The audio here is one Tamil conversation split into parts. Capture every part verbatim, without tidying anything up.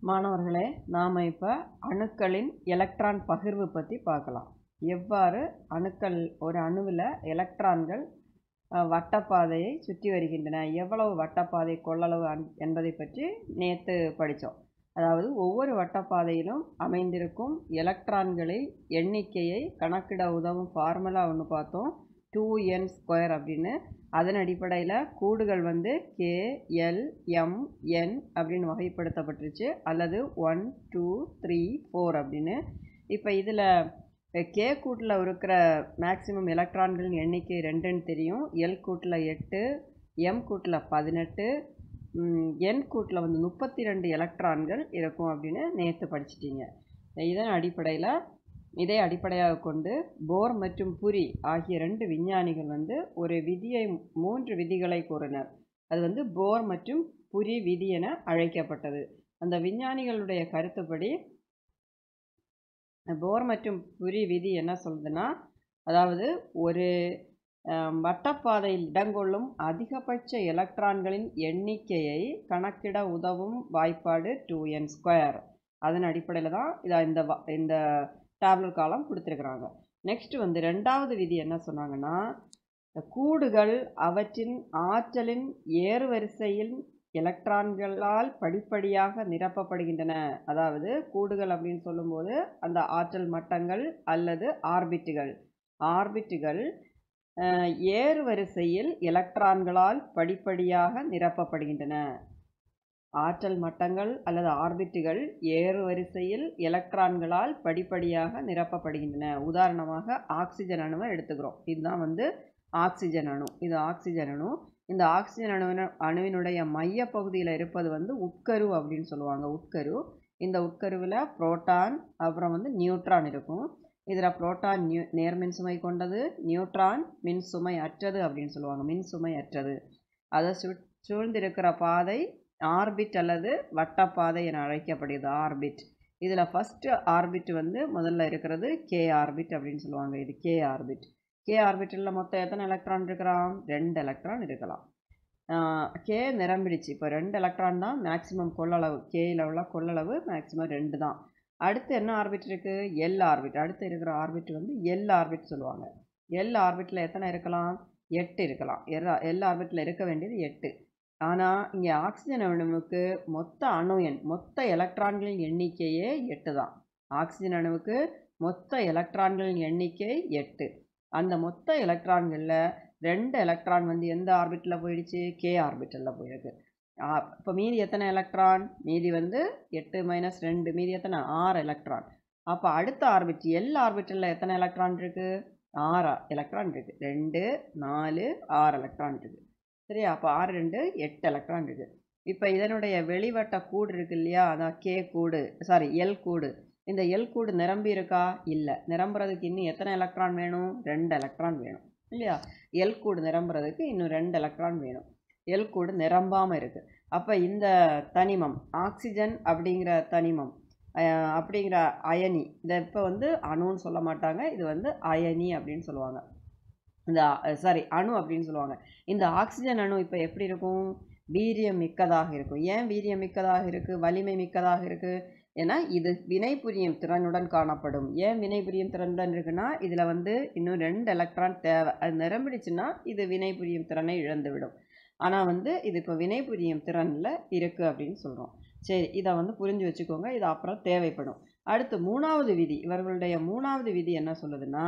மாணவர்களே, நாம் இப்போ அணுக்களின் எலக்ட்ரான் பகிர்வு பற்றி பார்க்கலாம். எவ்வாறு அணுக்கள் ஒரு அணுவில் எலக்ட்ரான்கள் வட்டப்பாதையை சுற்றி வருகின்றன, எவ்வளவு வட்டப்பாதை கொள்ளளவு என்பதை பற்றி நேற்று படித்தோம். அதாவது ஒவ்வொரு வட்டப்பாதையிலும் அமைந்திருக்கும் எலக்ட்ரான்களின் எண்ணிக்கையை கணக்கிட உதவும் ஃபார்முலா ஒன்று பார்த்தோம், டூ என் ஸ்கொயர் அப்படின்னு. அதன் அடிப்படையில் கூடுகள் வந்து கே எல் எம் என் அப்படின்னு வகைப்படுத்தப்பட்டுருச்சு, அல்லது ஒன் டூ த்ரீ ஃபோர் அப்படின்னு. இப்போ இதில் கே கூட்டில் இருக்கிற மேக்சிமம் எலக்ட்ரான்களின் எண்ணிக்கை ரெண்டுன்னு தெரியும். எல் கூட்டில் எட்டு, எம் கூட்டில் பதினெட்டு, என் கூட்டில் வந்து முப்பத்தி ரெண்டு எலக்ட்ரான்கள் இருக்கும் அப்படின்னு நேற்று படிச்சிட்டிங்க. இதன் அடிப்படையில் இதை அடிப்படையாக கொண்டு போர் மற்றும் புரி ஆகிய ரெண்டு விஞ்ஞானிகள் வந்து ஒரு விதியை மூன்று விதிகளை கூறினர். அது வந்து போர் மற்றும் புரி விதி என அழைக்கப்பட்டது. அந்த விஞ்ஞானிகளுடைய கருத்துப்படி போர் மற்றும் புரி விதி என்ன சொல்லுதுன்னா, அதாவது ஒரு வட்டப்பாதையில் இடங்கொள்ளும் அதிகபட்ச எலக்ட்ரான்களின் எண்ணிக்கையை கணக்கிட உதவும் வாய்ப்பாடு டூ என் ஸ்கொயர். அதன் அடிப்படையில் தான் இதை இந்த இந்த டேப்லெட் காலம் கொடுத்துருக்குறாங்க. நெக்ஸ்ட் வந்து ரெண்டாவது விதி என்ன சொன்னாங்கன்னா, கூடுகள் அவற்றின் ஆற்றலின் ஏறுவரிசையில் எலக்ட்ரான்களால் படிப்படியாக நிரப்பப்படுகின்றன. அதாவது கூடுகள் அப்படின்னு சொல்லும்போது அந்த ஆற்றல் மட்டங்கள் அல்லது ஆர்பிட்டுகள் ஆர்பிட்டுகள் ஏறுவரிசையில் எலக்ட்ரான்களால் படிப்படியாக நிரப்பப்படுகின்றன. ஆற்றல் மட்டங்கள் அல்லது ஆர்பிட்டுகள் ஏறு வரிசையில் எலக்ட்ரான்களால் படிப்படியாக நிரப்பப்படுகின்றன. உதாரணமாக ஆக்சிஜன் அணுவை எடுத்துக்கிறோம். இதுதான் வந்து ஆக்சிஜன் அணு. இது ஆக்சிஜன் அணு. இந்த ஆக்சிஜன் அணு அணுவினுடைய மைய பகுதியில் இருப்பது வந்து உட்கரு அப்படின்னு சொல்லுவாங்க. உட்கரு. இந்த உட்கருவில் புரோட்டான் அப்புறம் வந்து நியூட்ரான் இருக்கும். இதில் புரோட்டான் நியூ நேர்மின் சுமை கொண்டது, நியூட்ரான் மின் சுமை அற்றது அப்படின்னு சொல்லுவாங்க. மின் சுமை அற்றது. அதை சு சூழ்ந்திருக்கிற பாதை ஆர்பிட் அல்லது வட்டப்பாதை என அழைக்கப்படுகிறது. ஆர்பிட். இதில் ஃபஸ்ட்டு ஆர்பிட் வந்து முதல்ல இருக்கிறது கே ஆர்பிட் அப்படின்னு சொல்லுவாங்க. இது கே ஆர்பிட். கே ஆர்பிட்டில் மொத்தம் எத்தனை எலக்ட்ரான் இருக்கலாம்? ரெண்டு எலக்ட்ரான் இருக்கலாம். கே நிரம்பிடுச்சு. இப்போ ரெண்டு எலக்ட்ரான் தான் மேக்சிமம் கொள்ளளவு. கேயில் உள்ள கொள்ளளவு மேக்சிமம் ரெண்டு தான். அடுத்து என்ன ஆர்பிட் இருக்குது? L orbit. அடுத்து இருக்கிற ஆர்பிட் வந்து எல் ஆர்பிட் சொல்லுவாங்க. எல் ஆர்பிட்டில் எத்தனை இருக்கலாம்? எட்டு இருக்கலாம். எல் ஆர்பிட்டில் இருக்க வேண்டியது எட்டு. ஆனால் இங்கே ஆக்சிஜன் அணுவுக்கு மொத்த அணு எண் மொத்த எலக்ட்ரான்களின் எண்ணிக்கையே எட்டு தான். ஆக்சிஜன் அணுவுக்கு மொத்த எலக்ட்ரான்களின் எண்ணிக்கை எட்டு. அந்த மொத்த எலக்ட்ரான்களில் ரெண்டு எலக்ட்ரான் வந்து எந்த ஆர்பிட்டில் போயிடுச்சு? கே ஆர்பிட்டலில் போயிருக்கு. இப்போ மீதி எத்தனை எலக்ட்ரான்? மீதி வந்து எட்டு மைனஸ் ரெண்டு, மீதி எத்தனை? ஆறு எலக்ட்ரான். அப்போ அடுத்த ஆர்பிட் எல் ஆர்பிட்டலில் எத்தனை எலக்ட்ரான் இருக்குது? ஆறு எலக்ட்ரான் இருக்குது. ரெண்டு நாலு ஆறு எலக்ட்ரான் இருக்குது. சரியா? அப்போ ஆறு ரெண்டு எட்டு எலக்ட்ரான் இருக்குது. இப்போ இதனுடைய வெளிவட்ட கூடு இருக்கு இல்லையா, அதான் கே கூடு, சாரி எல் கூடு. இந்த எல் கூடு நிரம்பி இருக்கா? இல்லை. நிரம்புறதுக்கு இன்னும் எத்தனை எலக்ட்ரான் வேணும்? ரெண்டு எலக்ட்ரான் வேணும் இல்லையா? எல் கூடு நிரம்புறதுக்கு இன்னும் ரெண்டு எலக்ட்ரான் வேணும். எல் கூடு நிரம்பாமல் இருக்குது. அப்போ இந்த தனிமம் ஆக்சிஜன் அப்படிங்கிற தனிமம் அப்படிங்கிற அயனி, இதை இப்போ வந்து அணுன்னு சொல்ல மாட்டாங்க, இது வந்து அயனி அப்படின்னு சொல்லுவாங்க. இந்த சாரி அணு அப்படின்னு சொல்லுவாங்க. இந்த ஆக்சிஜன் அணு இப்போ எப்படி இருக்கும்? வீரியம் மிக்கதாக இருக்கும். ஏன் வீரியம் மிக்கதாக இருக்குது? வலிமை மிக்கதாக இருக்குது. ஏன்னா இது வினை புரியும் திறனுடன் காணப்படும். ஏன் வினை புரியும் திறனுடன் இருக்குன்னா, இதில் வந்து இன்னும் ரெண்டு எலக்ட்ரான் தேவை. அது நிரம்பிடுச்சுன்னா இது வினை புரியும் திறனை இழந்து விடும். ஆனால் வந்து இது இப்போ வினை புரியும் திறனில் இருக்குது அப்படின்னு சொல்கிறோம். சரி, இதை வந்து புரிஞ்சு வச்சுக்கோங்க. இது அப்புறம் தேவைப்படும். அடுத்து மூணாவது விதி. இவர்களுடைய மூணாவது விதி என்ன சொல்லுதுன்னா,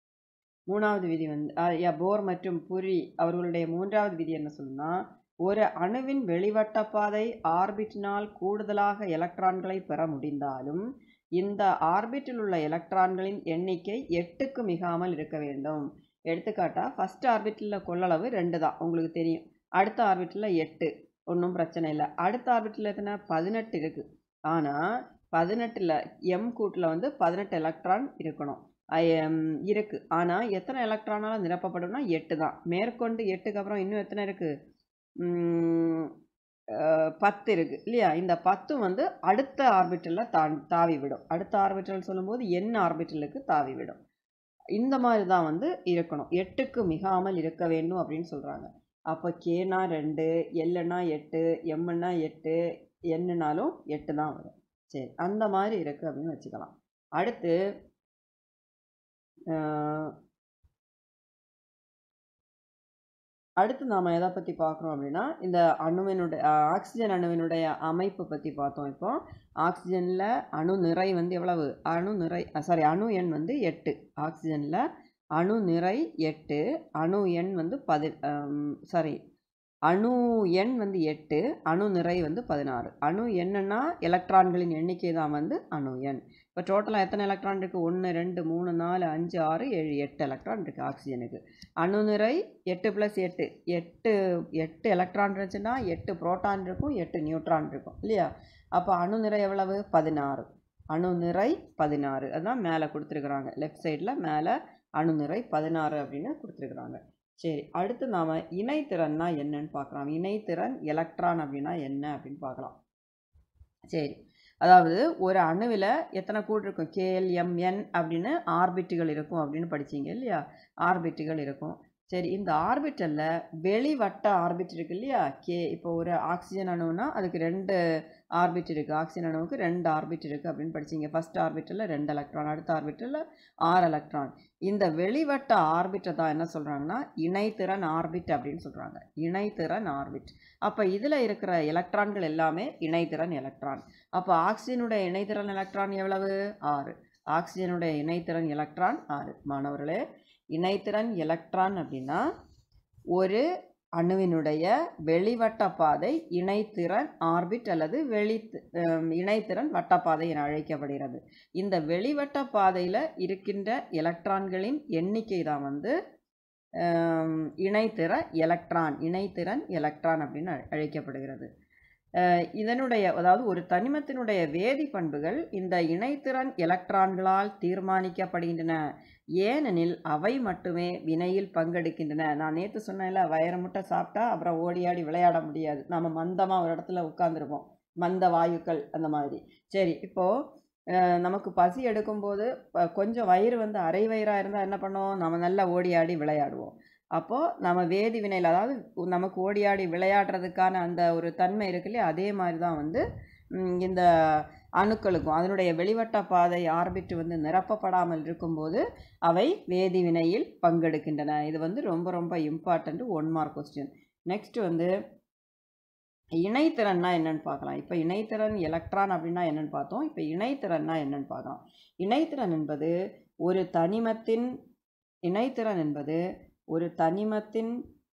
மூணாவது விதி வந்து போர் மற்றும் புரி அவர்களுடைய மூன்றாவது விதி என்ன சொல்லுன்னா, ஒரு அணுவின் வெளிவட்டப்பாதை ஆர்பிட்டினால் கூடுதலாக எலக்ட்ரான்களை பெற முடிந்தாலும் இந்த ஆர்பிட்டில் உள்ள எலக்ட்ரான்களின் எண்ணிக்கை எட்டுக்கு மிகாமல் இருக்க வேண்டும். எடுத்துக்காட்டா ஃபர்ஸ்ட் ஆர்பிட்டில் கொள்ளளவு ரெண்டு தான், உங்களுக்கு தெரியும். அடுத்த ஆர்பிட்டில் எட்டு, ஒன்றும் பிரச்சனை இல்லை. அடுத்த ஆர்பிட்டில் எத்தனை? பதினெட்டு இருக்குது. ஆனால் பதினெட்டில் எம் கூட்டில் வந்து பதினெட்டு எலக்ட்ரான் இருக்கணும் இருக்குது. ஆனால் எத்தனை எலக்ட்ரானால் நிரப்பப்படும்னா எட்டு தான். மேற்கொண்டு எட்டுக்கு அப்புறம் இன்னும் எத்தனை இருக்குது? பத்து இருக்குது இல்லையா? இந்த பத்து வந்து அடுத்த ஆர்பிட்டலில் தா தாவி விடும். அடுத்த ஆர்பிட்டல் சொல்லும்போது என் ஆர்பிட்டலுக்கு தாவி விடும். இந்த மாதிரி தான் வந்து இருக்கணும். எட்டுக்கு மிகாமல் இருக்க வேண்டும் அப்படின்னு சொல்கிறாங்க. அப்போ கேனா ரெண்டு, எல்லுனா எட்டு, எம்முன்னா எட்டு, என்னன்னாலும் எட்டு தான் வரும். சரி, அந்த மாதிரி இருக்குது அப்படின்னு வச்சுக்கலாம். அடுத்து அடுத்து நாம் எதை பற்றி பார்க்குறோம் அப்படின்னா, இந்த அணுவினுடைய ஆக்சிஜன் அணுவினுடைய அமைப்பு பற்றி பார்த்தோம். இப்போ ஆக்சிஜனில் அணு நிறை வந்து எவ்வளவு? அணு நிறை சாரி அணு எண் வந்து எட்டு. ஆக்சிஜனில் அணு நிறை எட்டு, அணு எண் வந்து பதி சாரி அணு எண் வந்து எட்டு, அணு நிறை வந்து பதினாறு. அணு எண்ணுன்னா எலக்ட்ரான்களின் எண்ணிக்கை தான் வந்து அணு எண். இப்போ டோட்டலாக எத்தனை எலக்ட்ரான் இருக்குது? ஒன்று ரெண்டு மூணு நாலு அஞ்சு ஆறு ஏழு எட்டு எலக்ட்ரான் இருக்குது ஆக்சிஜனுக்கு. அணு நிறை எட்டு ப்ளஸ் எட்டு எட்டு எட்டு எலக்ட்ரான் இருந்துச்சுன்னா எட்டு புரோட்டான் இருக்கும், எட்டு நியூட்ரான் இருக்கும் இல்லையா? அப்போ அணு நிறை எவ்வளவு? பதினாறு. அணு நிறை பதினாறு. அதுதான் மேலே கொடுத்துருக்குறாங்க. லெஃப்ட் சைடில் மேலே அணு நிறை பதினாறு அப்படின்னு கொடுத்துருக்குறாங்க. சரி, அடுத்து நாம் இணைத்திறன்னா என்னன்னு பார்க்கலாம். இணைத்திறன் எலக்ட்ரான் அப்படின்னா என்ன அப்படின்னு பார்க்கலாம். சரி, அதாவது ஒரு அணுவில் எத்தனை கூடு இருக்கும்? கேஎல்எம்என் அப்படின்னு ஆர்பிட்டுகள் இருக்கும் அப்படின்னு படிச்சிங்க இல்லையா? ஆர்பிட்டுகள் இருக்கும். சரி, இந்த ஆர்பிட்டலில் வெளிவட்ட ஆர்பிட் இருக்கு இல்லையா? கே இப்போ ஒரு ஆக்சிஜன் அணுன்னா அதுக்கு ரெண்டு ஆர்பிட் இருக்குது. ஆக்சிஜன் அணுவுக்கு ரெண்டு ஆர்பிட் இருக்குது அப்படின்னு படிச்சிங்க. ஃபஸ்ட் ஆர்பிட்டலில் ரெண்டு எலக்ட்ரான், அடுத்த ஆர்பிட்டலில் ஆறு எலக்ட்ரான். இந்த வெளிவட்ட ஆர்பிட்டை தான் என்ன சொல்கிறாங்கன்னா இணைத்திறன் ஆர்பிட் அப்படின்னு சொல்கிறாங்க. இணைத்திறன் ஆர்பிட். அப்போ இதில் இருக்கிற எலக்ட்ரான்கள் எல்லாமே இணைத்திறன் எலக்ட்ரான். அப்போ ஆக்சிஜனுடைய இணைத்திறன் எலக்ட்ரான் எவ்வளவு? ஆறு. ஆக்சிஜனுடைய இணைத்திறன் எலக்ட்ரான் ஆறு. மாணவர்களே, இணைத்திறன் எலக்ட்ரான் அப்படின்னா ஒரு அணுவினுடைய வெளிவட்ட பாதை இணைத்திறன் ஆர்பிட் அல்லது வெளி இணைத்திறன் வட்டப்பாதை என அழைக்கப்படுகிறது. இந்த வெளிவட்ட பாதையில் இருக்கின்ற எலக்ட்ரான்களின் எண்ணிக்கை தான் வந்து இணைத்திற எலக்ட்ரான் இணைத்திறன் எலக்ட்ரான் அப்படின்னு அழைக்கப்படுகிறது. இதனுடைய அதாவது ஒரு தனிமத்தினுடைய வேதி பண்புகள் இந்த இணைத்திறன் எலக்ட்ரான்களால் தீர்மானிக்கப்படுகின்றன. ஏனெனில் அவை மட்டுமே வினையில் பங்கெடுக்கின்றன. நான் நேற்று சொன்னேன்ல, வயிறு முட்டை சாப்பிட்டா அப்புறம் ஓடியாடி விளையாட முடியாது. நம்ம மந்தமாக ஒரு இடத்துல உட்காந்துருப்போம், மந்த வாயுக்கள் அந்த மாதிரி. சரி, இப்போது நமக்கு பசி எடுக்கும்போது கொஞ்சம் வயிறு வந்து அரை வயிறாக இருந்தால் என்ன பண்ணுவோம்? நம்ம நல்லா ஓடியாடி விளையாடுவோம். அப்போது நம்ம வேதி வினையில் அதாவது நமக்கு ஓடியாடி விளையாடுறதுக்கான அந்த ஒரு தன்மை இருக்கு இல்லையா? அதே மாதிரி தான் வந்து இந்த அணுக்களுக்கும் அதனுடைய வெளிவட்ட பாதை ஆர்பிட் வந்து நிரப்பப்படாமல் இருக்கும்போது அவை வேதி வினையில் பங்கெடுக்கின்றன. இது வந்து ரொம்ப ரொம்ப important one mark question. Next வந்து இணைத்திறன்னா என்னன்னு பார்க்கலாம். இப்போ இணைத்திறன் எலக்ட்ரான் அப்படின்னா என்னன்னு பார்த்தோம். இப்போ இணைத்திறன்னா என்னன்னு பார்க்கலாம். இணைத்திறன் என்பது ஒரு தனிமத்தின் இணைத்திறன் என்பது ஒரு தனிமத்தின்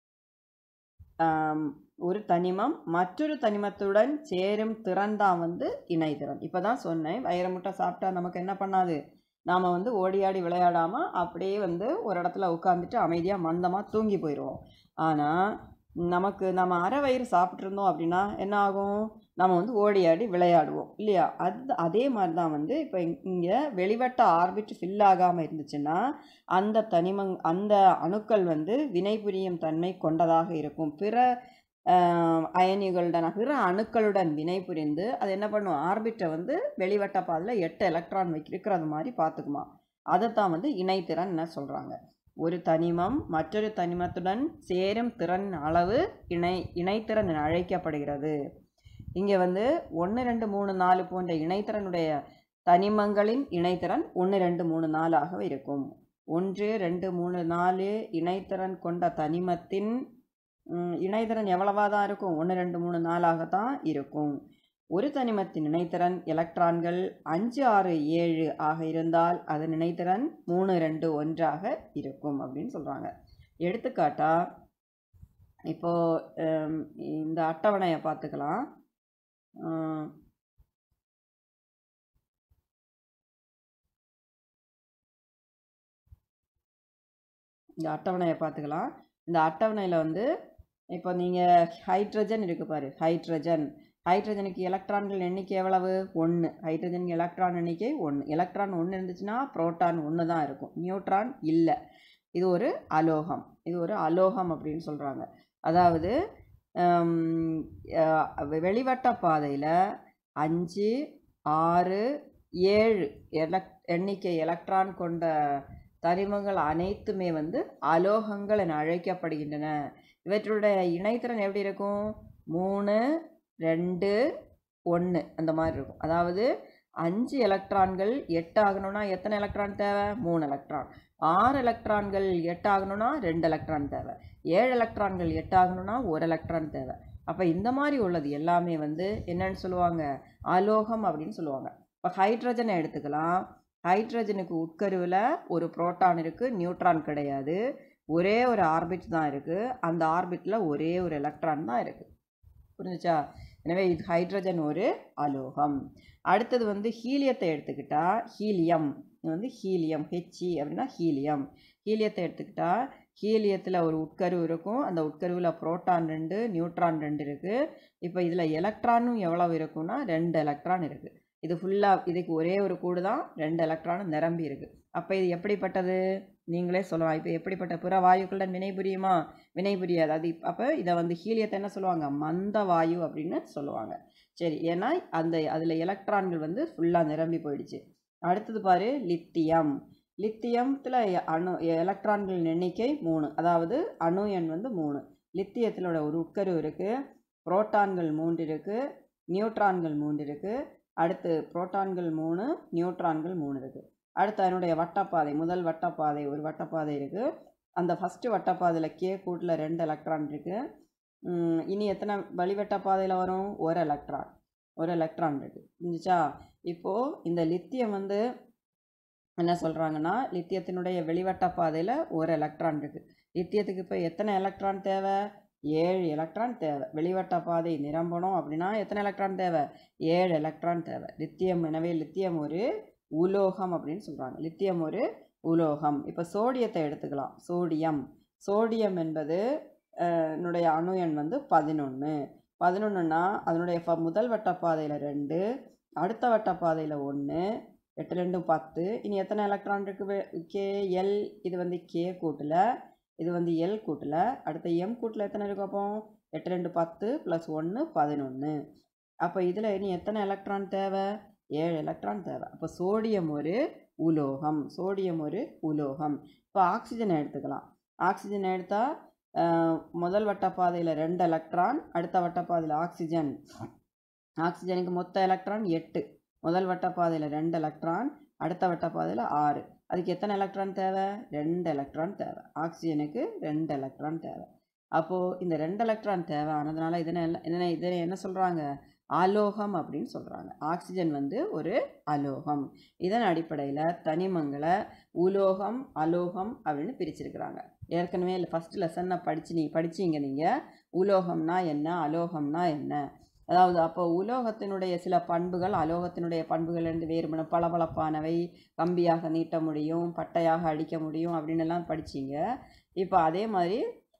ஒரு தனிமம் மற்றொரு தனிமத்துடன் சேரும் திறன் தான் வந்து இணைத்திறன். இப்போ தான் சொன்னேன், வயிறு முட்டை சாப்பிட்டா நமக்கு என்ன பண்ணாது? நாம் வந்து ஓடியாடி விளையாடாமல் அப்படியே வந்து ஒரு இடத்துல உட்காந்துட்டு அமைதியாக மந்தமாக தூங்கி போயிடுவோம். ஆனால் நமக்கு நம்ம அரை வயிறு சாப்பிட்ருந்தோம் அப்படின்னா என்ன ஆகும்? நம்ம வந்து ஓடியாடி விளையாடுவோம் இல்லையா? அது அதே மாதிரி தான் வந்து இப்போ இங்கே வெளிவட்ட ஆர்பிட் ஃபில் ஆகாமல் இருந்துச்சுன்னா அந்த தனிமங் அந்த அணுக்கள் வந்து வினை புரியும் தன்மை கொண்டதாக இருக்கும். பிற அயனிகளுடன் பிற அணுக்களுடன் வினை புரிந்து அது என்ன பண்ணும்? ஆர்பிட்டை வந்து வெளிவட்ட பாதையில் எட்டு எலக்ட்ரான் வைக்கிறது மாதிரி பார்த்துக்குமா. அதைத்தான் வந்து இணைத்திறன் என்ன சொல்கிறாங்க. ஒரு தனிமம் மற்றொரு தனிமத்துடன் சேரும் திறன் அளவு இணை இணைத்திறன் என அழைக்கப்படுகிறது. இங்கே வந்து ஒன்று ரெண்டு மூணு நாலு போன்ற இணைத்திறனுடைய தனிமங்களின் இணைத்திறன் ஒன்று ரெண்டு மூணு நாலாக இருக்கும். ஒன்று ரெண்டு மூணு நாலு இணைத்திறன் கொண்ட தனிமத்தின் இணைத்திறன் எவ்வளவா தான் இருக்கும்? ஒன்று ரெண்டு மூணு நாலாகத்தான் இருக்கும். ஒரு தனிமத்தின் இணைத்திறன் எலக்ட்ரான்கள் அஞ்சு ஆறு ஏழு ஆக இருந்தால் அதன் இணைத்திறன் மூணு ரெண்டு ஒன்றாக இருக்கும் அப்படின்னு சொல்கிறாங்க. எடுத்துக்காட்டா இப்போது இந்த அட்டவணையை பார்த்துக்கலாம். இந்த அட்டவணையை பார்த்துக்கலாம். இந்த அட்டவணையில் வந்து இப்போ நீங்கள் ஹைட்ரஜன் இருக்குது பாரு, ஹைட்ரஜன் ஹைட்ரஜனுக்கு எலக்ட்ரான்கள் எண்ணிக்கை எவ்வளவு? ஒன்று. ஹைட்ரஜனுக்கு எலக்ட்ரான் எண்ணிக்கை ஒன்று. எலக்ட்ரான் ஒன்று இருந்துச்சுன்னா புரோட்டான் ஒன்று தான் இருக்கும், நியூட்ரான் இல்லை. இது ஒரு அலோகம். இது ஒரு அலோகம் அப்படின்னு சொல்கிறாங்க. அதாவது வெளிவட்ட பாதையில் அஞ்சு ஆறு ஏழு எலக் எண்ணிக்கை எலக்ட்ரான் கொண்ட தனிமங்கள் அனைத்துமே வந்து அலோகங்கள் என அழைக்கப்படுகின்றன. இவற்றுடைய இணைத்திறன் எப்படி இருக்கும்? மூணு ரெண்டு ஒன்று அந்த மாதிரி இருக்கும். அதாவது அஞ்சு எலக்ட்ரான்கள் எட்டு ஆகணும்னா எத்தனை எலக்ட்ரான் தேவை? மூணு எலக்ட்ரான். ஆறு எலக்ட்ரான்கள் எட்டு ஆகணும்னா ரெண்டு எலக்ட்ரான் தேவை. ஏழு எலக்ட்ரான்கள் எட்டு ஆகணும்னா ஒரு எலக்ட்ரான் தேவை. அப்போ இந்த மாதிரி உள்ளது எல்லாமே வந்து என்னன்னு சொல்லுவாங்க? அலோகம் அப்படின்னு சொல்லுவாங்க. இப்போ ஹைட்ரஜனை எடுத்துக்கலாம். ஹைட்ரஜனுக்கு உட்கருவில் ஒரு புரோட்டான் இருக்குது, நியூட்ரான் கிடையாது. ஒரே ஒரு ஆர்பிட் தான் இருக்குது. அந்த ஆர்பிட்டில் ஒரே ஒரு எலக்ட்ரான் தான் இருக்குது. புரிஞ்சுச்சா? எனவே இது ஹைட்ரஜன் ஒரு அலோகம். அடுத்தது வந்து ஹீலியத்தை எடுத்துக்கிட்டா ஹீலியம். இது வந்து ஹீலியம், ஹெச்இ அப்படின்னா ஹீலியம். ஹீலியத்தை எடுத்துக்கிட்டா ஹீலியத்தில் ஒரு உட்கருவு இருக்கும். அந்த உட்கருவில் புரோட்டான் ரெண்டு, நியூட்ரான் ரெண்டு இருக்குது. இப்போ இதில் எலக்ட்ரானும் எவ்வளவு இருக்குன்னா ரெண்டு எலக்ட்ரான் இருக்குது. இது ஃபுல்லாக இதுக்கு ஒரே ஒரு கூடு தான், ரெண்டு எலக்ட்ரானும் நிரம்பி இருக்குது. அப்போ இது எப்படிப்பட்டது? நீங்களே சொல்லலாம். இப்போ எப்படிப்பட்ட பிற வாயுக்களுடன் வினை புரியுமா? வினை புரியாது. அது அப்போ இதை வந்து ஹீலியத்தை என்ன சொல்லுவாங்க? மந்த வாயு அப்படின்னு சொல்லுவாங்க. சரி, ஏன்னா அந்த அதில் எலக்ட்ரான்கள் வந்து ஃபுல்லாக நிரம்பி போயிடுச்சு. அடுத்தது பாரு, லித்தியம். லித்தியத்தில் அணு எலக்ட்ரான்களின் எண்ணிக்கை மூணு, அதாவது அணு எண் வந்து மூணு. லித்தியத்திலோட ஒரு உட்கரு இருக்குது, புரோட்டான்கள் மூன்று இருக்குது, நியூட்ரான்கள் மூன்று இருக்குது. அடுத்து புரோட்டான்கள் மூணு, நியூட்ரான்கள் மூணு இருக்குது. அடுத்து அதனுடைய வட்டப்பாதை, முதல் வட்டப்பாதை ஒரு வட்டப்பாதை இருக்குது. அந்த ஃபஸ்ட்டு வட்டப்பாதையில் கே கூட்டில் ரெண்டு எலக்ட்ரான் இருக்குது. இனி எத்தனை வழிவட்டப்பாதையில் வரும்? ஒரு எலக்ட்ரான், ஒரு எலக்ட்ரான் இருக்குது. புரிஞ்சுச்சா? இப்போது இந்த லித்தியம் வந்து என்ன சொல்கிறாங்கன்னா, லித்தியத்தினுடைய வெளிவட்ட பாதையில் ஒரு எலக்ட்ரான் இருக்குது. லித்தியத்துக்கு இப்போ எத்தனை எலக்ட்ரான் தேவை? ஏழு எலக்ட்ரான் தேவை. வெளிவட்ட பாதை நிரம்பணும் அப்படின்னா எத்தனை எலக்ட்ரான் தேவை? ஏழு எலக்ட்ரான் தேவை. லித்தியம், எனவே லித்தியம் ஒரு உலோகம் அப்படின்னு சொல்கிறாங்க. லித்தியம் ஒரு உலோகம். இப்போ சோடியத்தை எடுத்துக்கலாம். சோடியம் சோடியம் என்பது என்னுடைய அணு எண் வந்து பதினொன்று. பதினொன்றுனா அதனுடைய முதல் வட்டப்பாதையில் ரெண்டு, அடுத்த வட்டப்பாதையில் ஒன்று, எட்டு ரெண்டு பத்து. இனி எத்தனை எலக்ட்ரான் இருக்குது? K L. இது வந்து கே கூட்டில், இது வந்து எல் கூட்டில். அடுத்த எம் கூட்டில் எத்தனை இருக்கும்? அப்போ எட்டு ரெண்டு பத்து ப்ளஸ் ஒன்று பதினொன்று. அப்போ இதில் இனி எத்தனை எலக்ட்ரான் தேவை? ஏழு எலக்ட்ரான் தேவை. அப்போ சோடியம் ஒரு உலோகம். சோடியம் ஒரு உலோகம். இப்போ ஆக்சிஜனை எடுத்துக்கலாம். ஆக்சிஜனை எடுத்தால் முதல் வட்டப்பாதையில் ரெண்டு எலக்ட்ரான், அடுத்த வட்டப்பாதையில் ஆக்சிஜன். ஆக்சிஜனுக்கு மொத்த எலக்ட்ரான் எட்டு. முதல் வட்டப்பாதையில் ரெண்டு எலக்ட்ரான், அடுத்த வட்டப்பாதையில் ஆறு. அதுக்கு எத்தனை எலக்ட்ரான் தேவை? ரெண்டு எலக்ட்ரான் தேவை. ஆக்சிஜனுக்கு ரெண்டு எலக்ட்ரான் தேவை. அப்போது இந்த ரெண்டு எலக்ட்ரான் தேவை ஆனதுனால இதனை இதனை இதனை என்ன சொல்கிறாங்க? அலோகம் அப்படின்னு சொல்கிறாங்க. ஆக்சிஜன் வந்து ஒரு அலோகம். இதன் அடிப்படையில் தனிமங்களை உலோகம், அலோகம் அப்படின்னு பிரிச்சிருக்கிறாங்க. ஏற்கனவே இல்லை ஃபஸ்ட் லெசனை படிச்சு நீ படிச்சிங்க நீங்கள். உலோகம்னா என்ன, அலோகம்னா என்ன. அதாவது அப்போ உலோகத்தினுடைய சில பண்புகள் அலோகத்தினுடைய பண்புகள்லேருந்து வேறுபடும். பளபளப்பானவை, கம்பியாக நீட்ட முடியும், பட்டையாக அடிக்க முடியும் அப்படின்னு எல்லாம் படிச்சிங்க. இப்போ அதே மாதிரி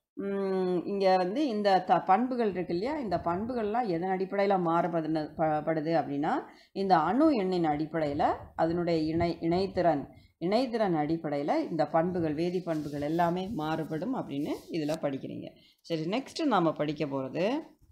இங்கே வந்து இந்த த பண்புகள் இருக்கு இல்லையா, இந்த பண்புகள்லாம் எதன் அடிப்படையில் மாறுபடு படுது அப்படின்னா இந்த அணு எண்ணின் அடிப்படையில் அதனுடைய இணை இணைத்திறன் இணைத்திறன் அடிப்படையில் இந்த பண்புகள், வேதி பண்புகள் எல்லாமே மாறுபடும் அப்படின்னு இதில் படிக்கிறீங்க. சரி, நெக்ஸ்ட்டு நாம் படிக்க போகிறது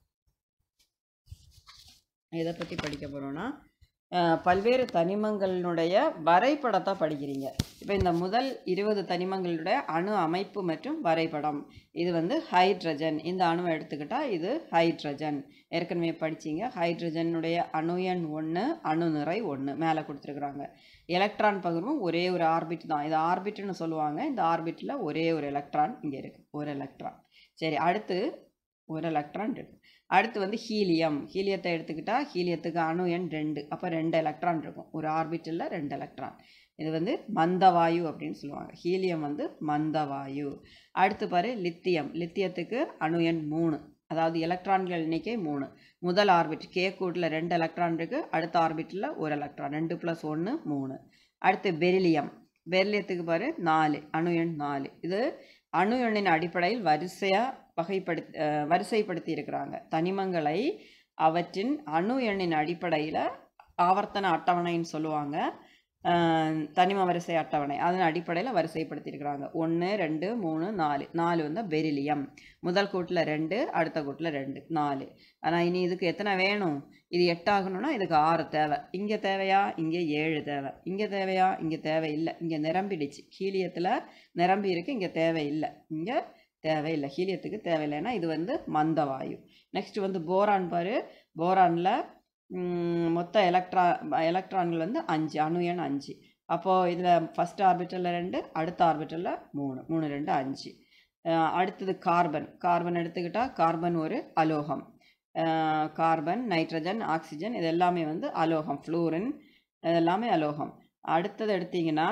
எதை பற்றி படிக்க போகிறோன்னா பல்வேறு தனிமங்களினுடைய வரைபடத்தை படிக்கிறீங்க. இப்போ இந்த முதல் இருபது தனிமங்களுடைய அணு அமைப்பு மற்றும் வரைபடம். இது வந்து ஹைட்ரஜன். இந்த அணுவை எடுத்துக்கிட்டால் இது ஹைட்ரஜன். ஏற்கனவே படிச்சிங்க. ஹைட்ரஜனுடைய அணு எண் ஒன்று, அணு நிறை ஒன்று மேலே கொடுத்துருக்குறாங்க. எலக்ட்ரான் பகிர்வும் ஒரே ஒரு ஆர்பிட் தான். இது ஆர்பிட்னு சொல்லுவாங்க. இந்த ஆர்பிட்டில் ஒரே ஒரு எலக்ட்ரான் இங்கே இருக்குது, ஒரு எலக்ட்ரான். சரி, அடுத்து ஒரு எலக்ட்ரான் இருக்குது. அடுத்து வந்து ஹீலியம். ஹீலியத்தை எடுத்துக்கிட்டால் ஹீலியத்துக்கு அணு எண் ரெண்டு. அப்போ ரெண்டு எலக்ட்ரான் இருக்கும் ஒரு ஆர்பிட்டில், ரெண்டு எலக்ட்ரான். இது வந்து மந்தவாயு அப்படின்னு சொல்லுவாங்க. ஹீலியம் வந்து மந்தவாயு. அடுத்து பாரு லித்தியம். லித்தியத்துக்கு அணு எண் மூணு, அதாவது எலக்ட்ரான்கள் எண்ணிக்கை மூணு. முதல் ஆர்பிட் கே கூட்டில் ரெண்டு எலக்ட்ரான் இருக்குது, அடுத்த ஆர்பிட்டில் ஒரு எலக்ட்ரான். ரெண்டு ப்ளஸ் ஒன்று மூணு. அடுத்து பெரிலியம். பெரிலியத்துக்கு பாரு நாலு, அணு எண் நாலு. இது அணு எண்ணின் அடிப்படையில் வரிசையாக வகைப்படுத்தி வரிசைப்படுத்தி இருக்கிறாங்க. தனிமங்களை அவற்றின் அணு எண்ணின் அடிப்படையில் ஆவர்த்தன அட்டவணைன்னு சொல்லுவாங்க. தனிம வரிசை அட்டவணை அதன் அடிப்படையில் வரிசைப்படுத்தியிருக்கிறாங்க. ஒன்று ரெண்டு மூணு நாலு. நாலு வந்து பெரிலியம். முதல் கூட்டில் ரெண்டு, அடுத்த கூட்டில் ரெண்டு, நாலு. ஆனால் இனி இதுக்கு எத்தனை வேணும்? இது எட்டாகணும்னா இதுக்கு ஆறு தேவை. இங்கே தேவையா? இங்கே ஏழு தேவை. இங்கே தேவையா? இங்கே தேவையில்லை. இங்கே நிரம்பிடுச்சு. ஹீலியத்தில் நிரம்பி இருக்குது, இங்கே தேவையில்லை. இங்கே தேவையில்லை, ஹீலியத்துக்கு தேவையில்லைன்னா இது வந்து மந்தவாயு. நெக்ஸ்ட் வந்து போரான் பாரு. போரானில் மொத்த எலக்ட்ரா எலக்ட்ரான்கள் வந்து அஞ்சு, அணு எண் அஞ்சு. அப்போது இதில் ஃபஸ்ட் ஆர்பிட்டலில் ரெண்டு, அடுத்த ஆர்பிட்டலில் மூணு, மூணு ரெண்டு அஞ்சு. அடுத்தது கார்பன். கார்பன் எடுத்துக்கிட்டால் கார்பன் ஒரு அலோகம். கார்பன், நைட்ரஜன், ஆக்சிஜன் இது எல்லாமே வந்து அலோகம். ஃப்ளூரின் இது எல்லாமே அலோகம். அடுத்தது எடுத்திங்கன்னா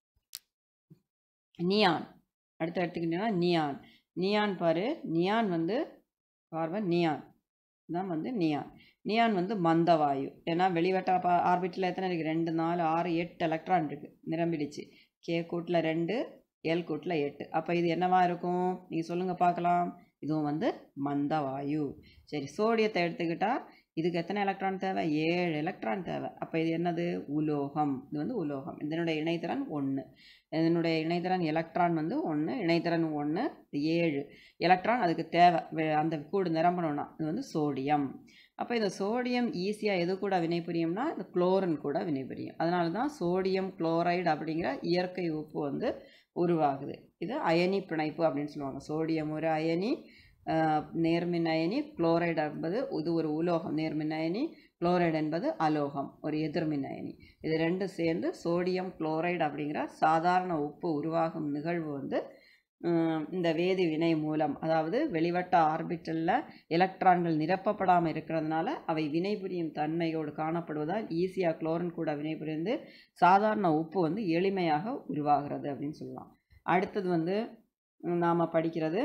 நியான். அடுத்து எடுத்துக்கிட்டிங்கன்னா நியான். நியான் பாரு, நியான் வந்து கார்பன், நியான் தான் வந்து நியான். நியான் வந்து மந்தவாயு. ஏன்னா வெளிவட்ட ஆர்பிட்டில் எத்தனை இருக்குது? ரெண்டு, நாலு, ஆறு, எட்டு எலக்ட்ரான் இருக்குது, நிரம்பிடுச்சு. கே கூட்டில் ரெண்டு, எல் கூட்டில் எட்டு. அப்போ இது என்னவா இருக்கும்? நீங்கள் சொல்லுங்கள் பார்க்கலாம். இதுவும் வந்து மந்தவாயு. சரி, சோடியத்தை எடுத்துக்கிட்டால் இதுக்கு எத்தனை எலக்ட்ரான் தேவை? ஏழு எலக்ட்ரான் தேவை. அப்போ இது என்னது? உலோகம். இது வந்து உலோகம். இதனுடைய இணைத்திறன் ஒன்று. இதனுடைய இணைத்திறன் எலக்ட்ரான் வந்து ஒன்று, இணைத்திறன் ஒன்று, ஏழு எலக்ட்ரான் அதுக்கு தேவை. அந்த கூடு நிரம்பணும்னா இது வந்து சோடியம். அப்போ இந்த சோடியம் ஈஸியாக எது கூட வினைபுரியும்னா இந்த குளோரின் கூட வினைபுரியும். அதனால தான் சோடியம் குளோரைடு அப்படிங்கிற இயற்கை உப்பு வந்து உருவாகுது. இது அயனி பிணைப்பு அப்படின்னு சொல்லுவாங்க. சோடியம் ஒரு அயனி, நேர்மின் அயனி. குளோரைடு என்பது இது ஒரு உலோகம், நேர்மின் அயனி. குளோரைடு என்பது அலோகம், ஒரு எதிர்மின் அயனி. இது ரெண்டு சேர்ந்து சோடியம் குளோரைடு அப்படிங்கிற சாதாரண உப்பு உருவாகும் நிகழ்வு வந்து இந்த வேதி வினை மூலம், அதாவது வெளிவட்ட ஆர்பிட்டலில் எலக்ட்ரான்கள் நிரப்பப்படாமல் இருக்கிறதுனால அவை வினைபுரியும் தன்மையோடு காணப்படுவதால் ஈஸியாக குளோரின் கூட வினைபுரிந்து சாதாரண உப்பு வந்து எளிமையாக உருவாகிறது அப்படின்னு சொல்லலாம். அடுத்தது வந்து நாம் படிக்கிறது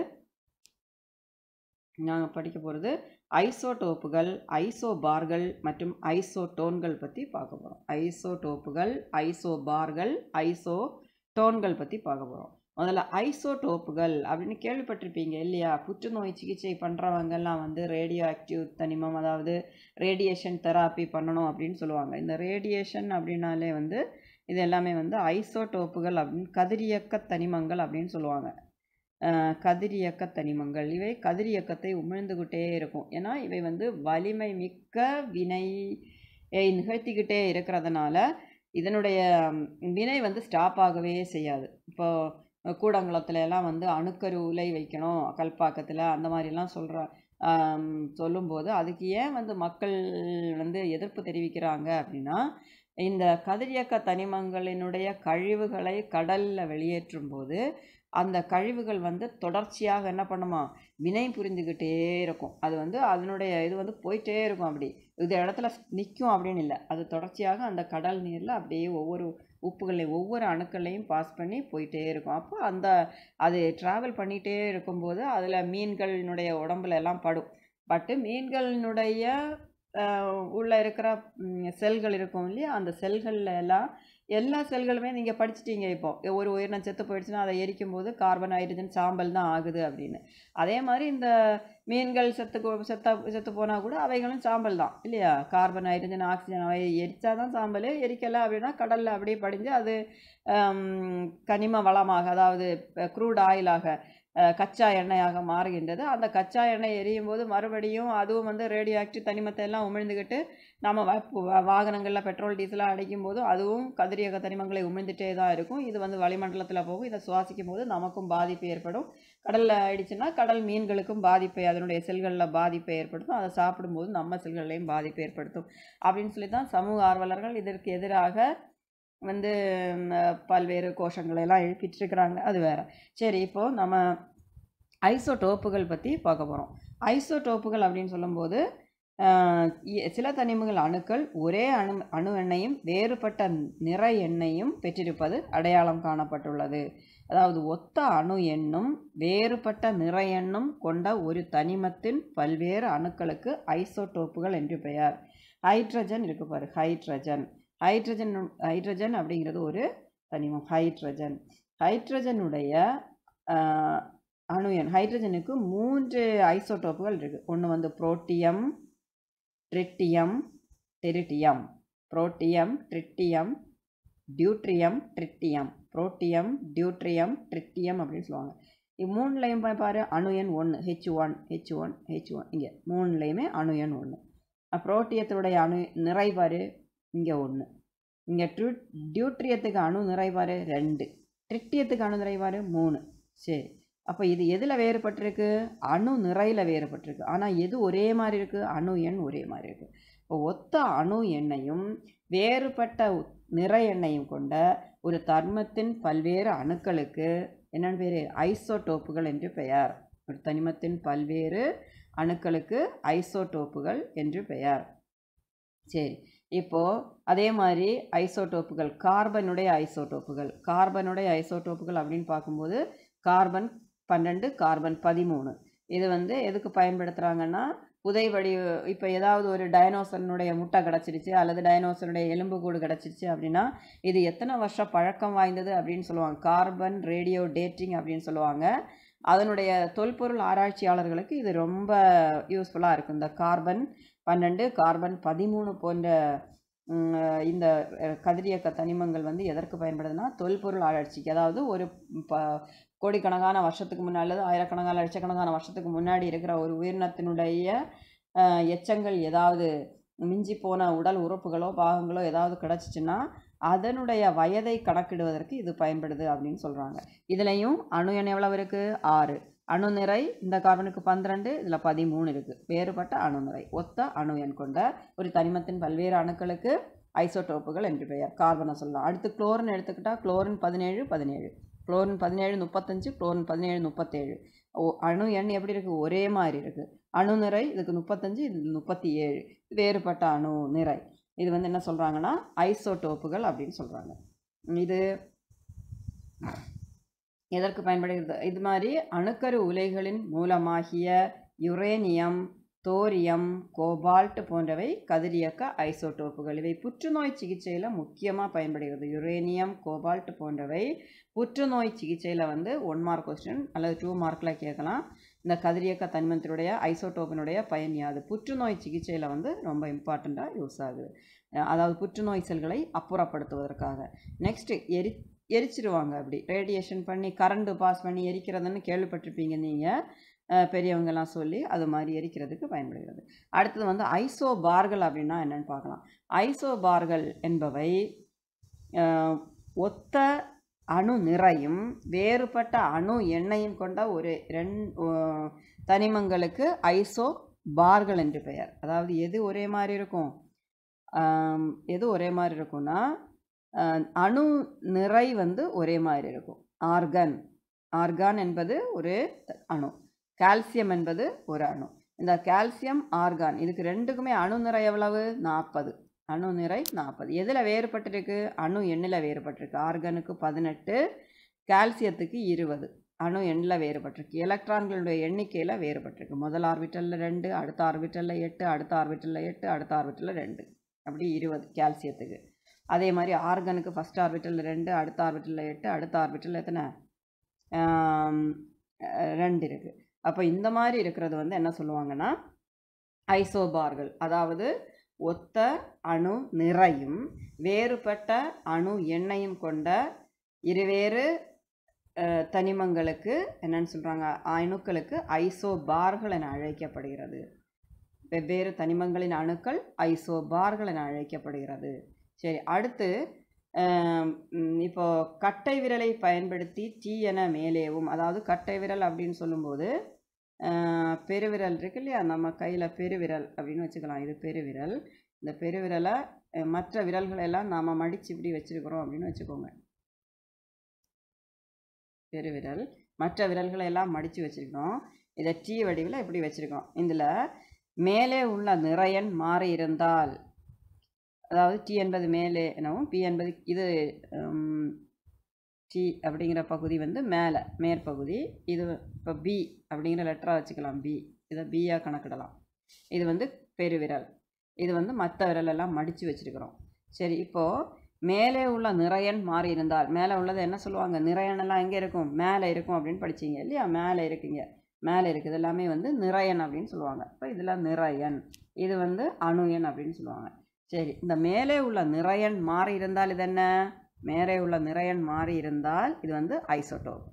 நாங்கள் படிக்க போகிறது ஐசோடோப்புகள், ஐசோபார்கள் மற்றும் ஐசோடோன்கள் பற்றி பார்க்க போகிறோம். ஐசோடோப்புகள், ஐசோபார்கள், ஐசோடோன்கள் பற்றி பார்க்க போகிறோம். முதல்ல ஐசோடோப்புகள் அப்படின்னு கேள்விப்பட்டிருப்பீங்க இல்லையா? புற்றுநோய் சிகிச்சை பண்ணுறவங்கெல்லாம் வந்து ரேடியோ ஆக்டிவ் தனிமம், அதாவது ரேடியேஷன் தெராப்பி பண்ணணும் அப்படின்னு சொல்லுவாங்க. இந்த ரேடியேஷன் அப்படின்னாலே வந்து இது எல்லாமே வந்து ஐசோடோப்புகள் அப்படின்னு, கதிரியக்க தனிமங்கள் அப்படின்னு சொல்லுவாங்க. கதிரியக்க தனிமங்கள் இவை கதிரியக்கத்தை உமிழ்ந்துக்கிட்டே இருக்கும். ஏன்னா இவை வந்து வலிமை மிக்க வினையை நிகழ்த்திக்கிட்டே இருக்கிறதுனால இதனுடைய வினை வந்து ஸ்டாப் ஆகவே செய்யாது. இப்போ கூடங்குளத்துல எல்லாம் வந்து அணுக்கரு உலை வைக்கணும் கல்பாக்கத்தில், அந்த மாதிரிலாம் சொல்கிற சொல்லும்போது அதுக்கு ஏன் வந்து மக்கள் வந்து எதிர்ப்பு தெரிவிக்கிறாங்க அப்படின்னா, இந்த கதிரியக்க தனிமங்களினுடைய கழிவுகளை கடலில் வெளியேற்றும் போது அந்த கழிவுகள் வந்து தொடர்ச்சியாக என்ன பண்ணுமா? வினை புரிந்துக்கிட்டே இருக்கும். அது வந்து அதனுடைய இது வந்து போயிட்டே இருக்கும். அப்படி இது இடத்துல நிற்கும் அப்படின்னு இல்லை, அது தொடர்ச்சியாக அந்த கடல் நீரில் அப்படியே ஒவ்வொரு உப்புகளையும் ஒவ்வொரு அணுக்களையும் பாஸ் பண்ணி போயிட்டே இருக்கும். அப்போ அந்த அது ட்ராவல் பண்ணிகிட்டே இருக்கும்போது அதில் மீன்களினுடைய உடம்புல எல்லாம் படும். பட்டு மீன்களினுடைய உள்ளே இருக்கிற செல்கள் இருக்கும் இல்லையா, அந்த செல்களில் எல்லாம் எல்லா செல்களுமே நீங்கள் படிச்சிட்டீங்க. இப்போ ஒரு உயிரினம் செத்து போயிடுச்சுன்னா அதை எரிக்கும் போது கார்பன், ஹைட்ரஜன், சாம்பல் தான் ஆகுது அப்படின்னு. அதே மாதிரி இந்த மீன்கள் செத்து செத்த செத்து போனால் கூட அவைகளும் சாம்பல் தான் இல்லையா? கார்பன், ஹைட்ரஜன், ஆக்சிஜன் அவை எரித்தா தான் சாம்பல், எரிக்கலை அப்படின்னா கடலில் அப்படியே படிஞ்சு அது கனிம வளமாக, அதாவது க்ரூட் ஆயிலாக, கச்சா எண்ணெயாக மாறுகின்றது. அந்த கச்சா எண்ணெய் எரியும் போது மறுபடியும் அதுவும் வந்து ரேடியோ ஆக்டிவ் தனிமத்தை எல்லாம் உமிழ்ந்துக்கிட்டு நம்ம வாகனங்களில் பெட்ரோல் டீசலாக அடிக்கும் போது அதுவும் கதிரியக்க தனிமங்களை உமிழ்ந்துட்டே தான் இருக்கும். இது வந்து வளிமண்டலத்தில் போகும். இதை சுவாசிக்கும் போது நமக்கும் பாதிப்பு ஏற்படும். கடலில் ஆயிடுச்சுன்னா கடல் மீன்களுக்கும் பாதிப்பை, அதனுடைய செல்களில் பாதிப்பை ஏற்படுத்தும். அதை சாப்பிடும்போது நம்ம செல்கள்லையும் பாதிப்பு ஏற்படுத்தும் அப்படின்னு சொல்லி தான் சமூக ஆர்வலர்கள் இதற்கு எதிராக வந்து பல்வேறு கோஷங்களெல்லாம் எழுப்பிட்டு இருக்கிறாங்க. அது வேற. சரி, இப்போது நம்ம ஐசோடோப்புகள் பற்றி பார்க்க போகிறோம். ஐசோடோப்புகள் அப்படின்னு சொல்லும்போது சில தனிமங்கள் அணுக்கள் ஒரே அணு அணு எண்ணையும் வேறுபட்ட நிறை எண்ணையும் பெற்றிருப்பது அடையாளம் காணப்பட்டுள்ளது. அதாவது ஒத்த அணு எண்ணும் வேறுபட்ட நிறை எண்ணும் கொண்ட ஒரு தனிமத்தின் பல்வேறு அணுக்களுக்கு ஐசோடோப்புகள் என்று பெயர். ஹைட்ரஜன் இருக்கு பாரு, ஹைட்ரஜன் ஹைட்ரஜன் ஹைட்ரஜன் அப்படிங்கிறது ஒரு தனிமம். ஹைட்ரஜன் ஹைட்ரஜனுடைய அணு எண், ஹைட்ரஜனுக்கு மூன்று ஐசோடோப்புகள் இருக்குது. ஒன்று வந்து protium, tritium, deuterium. Protium, tritium, deuterium, tritium. Protium, deuterium, tritium அப்படின்னு சொல்லுவாங்க. இது மூணுலையும் பாரு அணு எண் ஒன்று, H one H one H one. இங்கே மூணுலையுமே அணு எண் ஒன்று. புரோட்டியத்தினுடைய அணு நிறைவாறு இங்கே ஒன்று. இங்கே ட்ரூ டியூட்ரியத்துக்கு அணு நிறைவாறு ரெண்டு. ட்ரிட்டியத்துக்கு அணு நிறைவாறு மூணு. சரி, அப்போ இது எதில் வேறுபட்டிருக்கு? அணு நிறையில் வேறுபட்டிருக்கு. ஆனால் எது ஒரே மாதிரி இருக்குது? அணு எண் ஒரே மாதிரி இருக்குது. இப்போ ஒத்த அணு எண்ணையும் வேறுபட்ட நிறை எண்ணையும் கொண்ட ஒரு தனிமத்தின் பல்வேறு அணுக்களுக்கு என்னென்னு பேர்? ஐசோடோப்புகள் என்று பெயர். ஒரு தனிமத்தின் பல்வேறு அணுக்களுக்கு ஐசோடோப்புகள் என்று பெயர். சரி, இப்போது அதே மாதிரி ஐசோடோப்புகள், கார்பனுடைய ஐசோடோப்புகள் கார்பனுடைய ஐசோடோப்புகள் அப்படின்னு பார்க்கும்போது கார்பன் பன்னெண்டு, கார்பன் பதிமூணு. இது வந்து எதுக்கு பயன்படுத்துகிறாங்கன்னா, புதை வடி இப்போ ஏதாவது ஒரு டைனோசரனுடைய முட்டை கிடச்சிருச்சு அல்லது டைனோசருடைய எலும்புக்கூடு கிடச்சிருச்சு அப்படின்னா இது எத்தனை வருஷம் பழக்கம் வாய்ந்தது அப்படின்னு சொல்லுவாங்க. கார்பன் ரேடியோ டேட்டிங் அப்படின்னு சொல்லுவாங்க. அதனுடைய தொல்பொருள் ஆராய்ச்சியாளர்களுக்கு இது ரொம்ப யூஸ்ஃபுல்லாக இருக்கும். இந்த கார்பன் பன்னெண்டு, கார்பன் பதிமூணு போன்ற இந்த கதிரியக்க தனிமங்கள் வந்து எதற்கு பயன்படுதுன்னா தொல்பொருள் ஆராய்ச்சிக்கு. அதாவது ஒரு ப கோடிக்கணக்கான வருஷத்துக்கு முன்னாடி அல்லது ஆயிரக்கணக்கான லட்சக்கணக்கான வருஷத்துக்கு முன்னாடி இருக்கிற ஒரு உயிரினத்தினுடைய எச்சங்கள் ஏதாவது மிஞ்சி போன உடல் உறுப்புகளோ பாகங்களோ ஏதாவது கிடச்சிச்சின்னா அதனுடைய வயதை கணக்கிடுவதற்கு இது பயன்படுது அப்படின்னு சொல்கிறாங்க. இதுலேயும் அணு எண் எவ்வளவு இருக்குது? ஆறு. அணு நிறை இந்த கார்பனுக்கு பன்னிரெண்டு, இதில் பதிமூணு இருக்குது. வேறுபட்ட அணு நிறை ஒத்த அணு எண் கொண்ட ஒரு தனிமத்தின் பல்வேறு அணுக்களுக்கு ஐசோடோப்புகள் என்று பெயர். கார்பனை சொல்லலாம். அடுத்து குளோரின் எடுத்துக்கிட்டால் குளோரின் பதினேழு பதினேழு குளோரின் பதினேழு முப்பத்தஞ்சு, குளோரின் பதினேழு முப்பத்தேழு. ஓ அணு எண் எப்படி இருக்குது? ஒரே மாதிரி இருக்குது. அணு நிறை இதுக்கு முப்பத்தஞ்சு, இது முப்பத்தி ஏழு. வேறுபட்ட அணு நிறை இது வந்து என்ன சொல்கிறாங்கன்னா ஐசோடோப்புகள் அப்படின்னு சொல்கிறாங்க. இது எதற்கு பயன்படுகிறது? இது மாதிரி அணுக்கரு உலைகளின் மூலமாகிய யுரேனியம், தோரியம், கோபால்ட் போன்றவை கதிரியக்க ஐசோடோப்புகள். இவை புற்றுநோய் சிகிச்சையில் முக்கியமாக பயன்படுகிறது. யுரேனியம், கோபால்ட் போன்றவை புற்றுநோய் சிகிச்சையில் வந்து ஒன் மார்க் கொஸ்டின் அல்லது டூ மார்க்கில் கேட்கலாம். இந்த கதிரியக்க தனிமத்தினுடைய ஐசோடோப்பினுடைய பயன் யாது? புற்றுநோய் சிகிச்சையில் வந்து ரொம்ப இம்பார்ட்டண்ட்டாக யூஸ் ஆகுது. அதாவது புற்றுநோய் செல்களை அப்புறப்படுத்துவதற்காக. நெக்ஸ்ட்டு எரி எரிச்சிடுவாங்க. அப்படி ரேடியேஷன் பண்ணி கரண்ட்டு பாஸ் பண்ணி எரிக்கிறதுன்னு கேள்விப்பட்டிருப்பீங்க நீங்கள், பெரியவங்கெல்லாம் சொல்லி அது மாதிரி எரிக்கிறதுக்கு பயன்படுகிறது. அடுத்தது வந்து ஐசோபார்கள் அப்படின்னா என்னென்னு பார்க்கலாம். ஐசோபார்கள் என்பவை ஒத்த அணு நிறையும் வேறுபட்ட அணு எண்ணையும் கொண்ட ஒரு ரெண்டு தனிமங்களுக்கு ஐசோ பார்கள் என்று பெயர். அதாவது எது ஒரே மாதிரி இருக்கும்? எது ஒரே மாதிரி இருக்கும்னா அணு நிறை வந்து ஒரே மாதிரி இருக்கும். ஆர்கன் ஆர்கான் என்பது ஒரு அணு, கால்சியம் என்பது ஒரு அணு. இந்த கால்சியம் ஆர்கான் இதுக்கு ரெண்டுக்குமே அணு நிறை எவ்வளவு? நாற்பது. அணு நிறை நாற்பது. எதில் வேறுபட்டிருக்கு? அணு எண்ணில் வேறுபட்டிருக்கு. ஆர்கனுக்கு பதினெட்டு, கால்சியத்துக்கு இருபது. அணு எண்ணில் வேறுபட்டிருக்கு. எலக்ட்ரான்களுடைய எண்ணிக்கையில் வேறுபட்டிருக்கு. முதல் ஆர்பிட்டலில் ரெண்டு, அடுத்த ஆர்பிட்டலில் எட்டு, அடுத்த ஆர்பிட்டலில் எட்டு, அடுத்த ஆர்பிட்டலில் ரெண்டு, அப்படி இருபது கால்சியத்துக்கு. அதே மாதிரி ஆர்கனுக்கு ஃபஸ்ட் ஆர்பிட்டலில் ரெண்டு, அடுத்த ஆர்பிட்டலில் எட்டு, அடுத்த ஆர்பிட்டலில் எத்தனை? ரெண்டு இருக்குது. அப்போ இந்த மாதிரி இருக்கிறது வந்து என்ன சொல்லுவாங்கன்னா ஐசோபார்கள். அதாவது ஒத்த அணு நிறையும் வேறுபட்ட அணு எண்ணையும் கொண்ட இருவேறு தனிமங்களுக்கு என்னன்னு சொல்கிறாங்க? அணுக்களுக்கு ஐசோபார்கள் என அழைக்கப்படுகிறது. வெவ்வேறு தனிமங்களின் அணுக்கள் ஐசோபார்கள் என அழைக்கப்படுகிறது. சரி, அடுத்து இப்போ கட்டை விரலை பயன்படுத்தி டீ என மேலேவும், அதாவது கட்டை விரல் அப்படின்னு சொல்லும்போது பெருவிரல் இருக்கு இல்லையா, நம்ம கையில் பெருவிரல் அப்படின்னு வச்சுக்கலாம். இது பெருவிரல். இந்த பெருவிரலை மற்ற விரல்களெல்லாம் நாம் மடித்து இப்படி வச்சுருக்கிறோம் அப்படின்னு வச்சுக்கோங்க. பெருவிரல் மற்ற விரல்களை எல்லாம் மடித்து வச்சுருக்கோம். இதை டீ வடிவில் இப்படி வச்சுருக்கோம். இதில் மேலே உள்ள நிறையன் மாறி இருந்தால், அதாவது டி என்பது மேலே எனவும் பி என்பது இது டி அப்படிங்கிற பகுதி வந்து மேலே மேற்பகுதி, இது இப்போ பி அப்படிங்கிற லெட்டராக வச்சுக்கலாம். பி இதை பியாக கணக்கிடலாம். இது வந்து பெருவிரல், இது வந்து மற்ற விரலெல்லாம் மடித்து வச்சுருக்கிறோம். சரி, இப்போது மேலே உள்ள நிறையன் மாறி இருந்தால், மேலே உள்ளது என்ன சொல்லுவாங்க? நிறையனெல்லாம் எங்கே இருக்கும்? மேலே இருக்கும் அப்படின்னு படிச்சிங்க இல்லையா? மேலே இருக்குங்க, மேலே இருக்குது எல்லாமே வந்து நிறையன் அப்படின்னு சொல்லுவாங்க. இப்போ இதில் நிறையன், இது வந்து அணு எண் அப்படின்னு சொல்லுவாங்க. சரி, இந்த மேலே உள்ள நிறையன் மாறி இருந்தால் இது என்ன? மேலே உள்ள நிறையன் மாறி இருந்தால் இது வந்து ஐசோடோப்.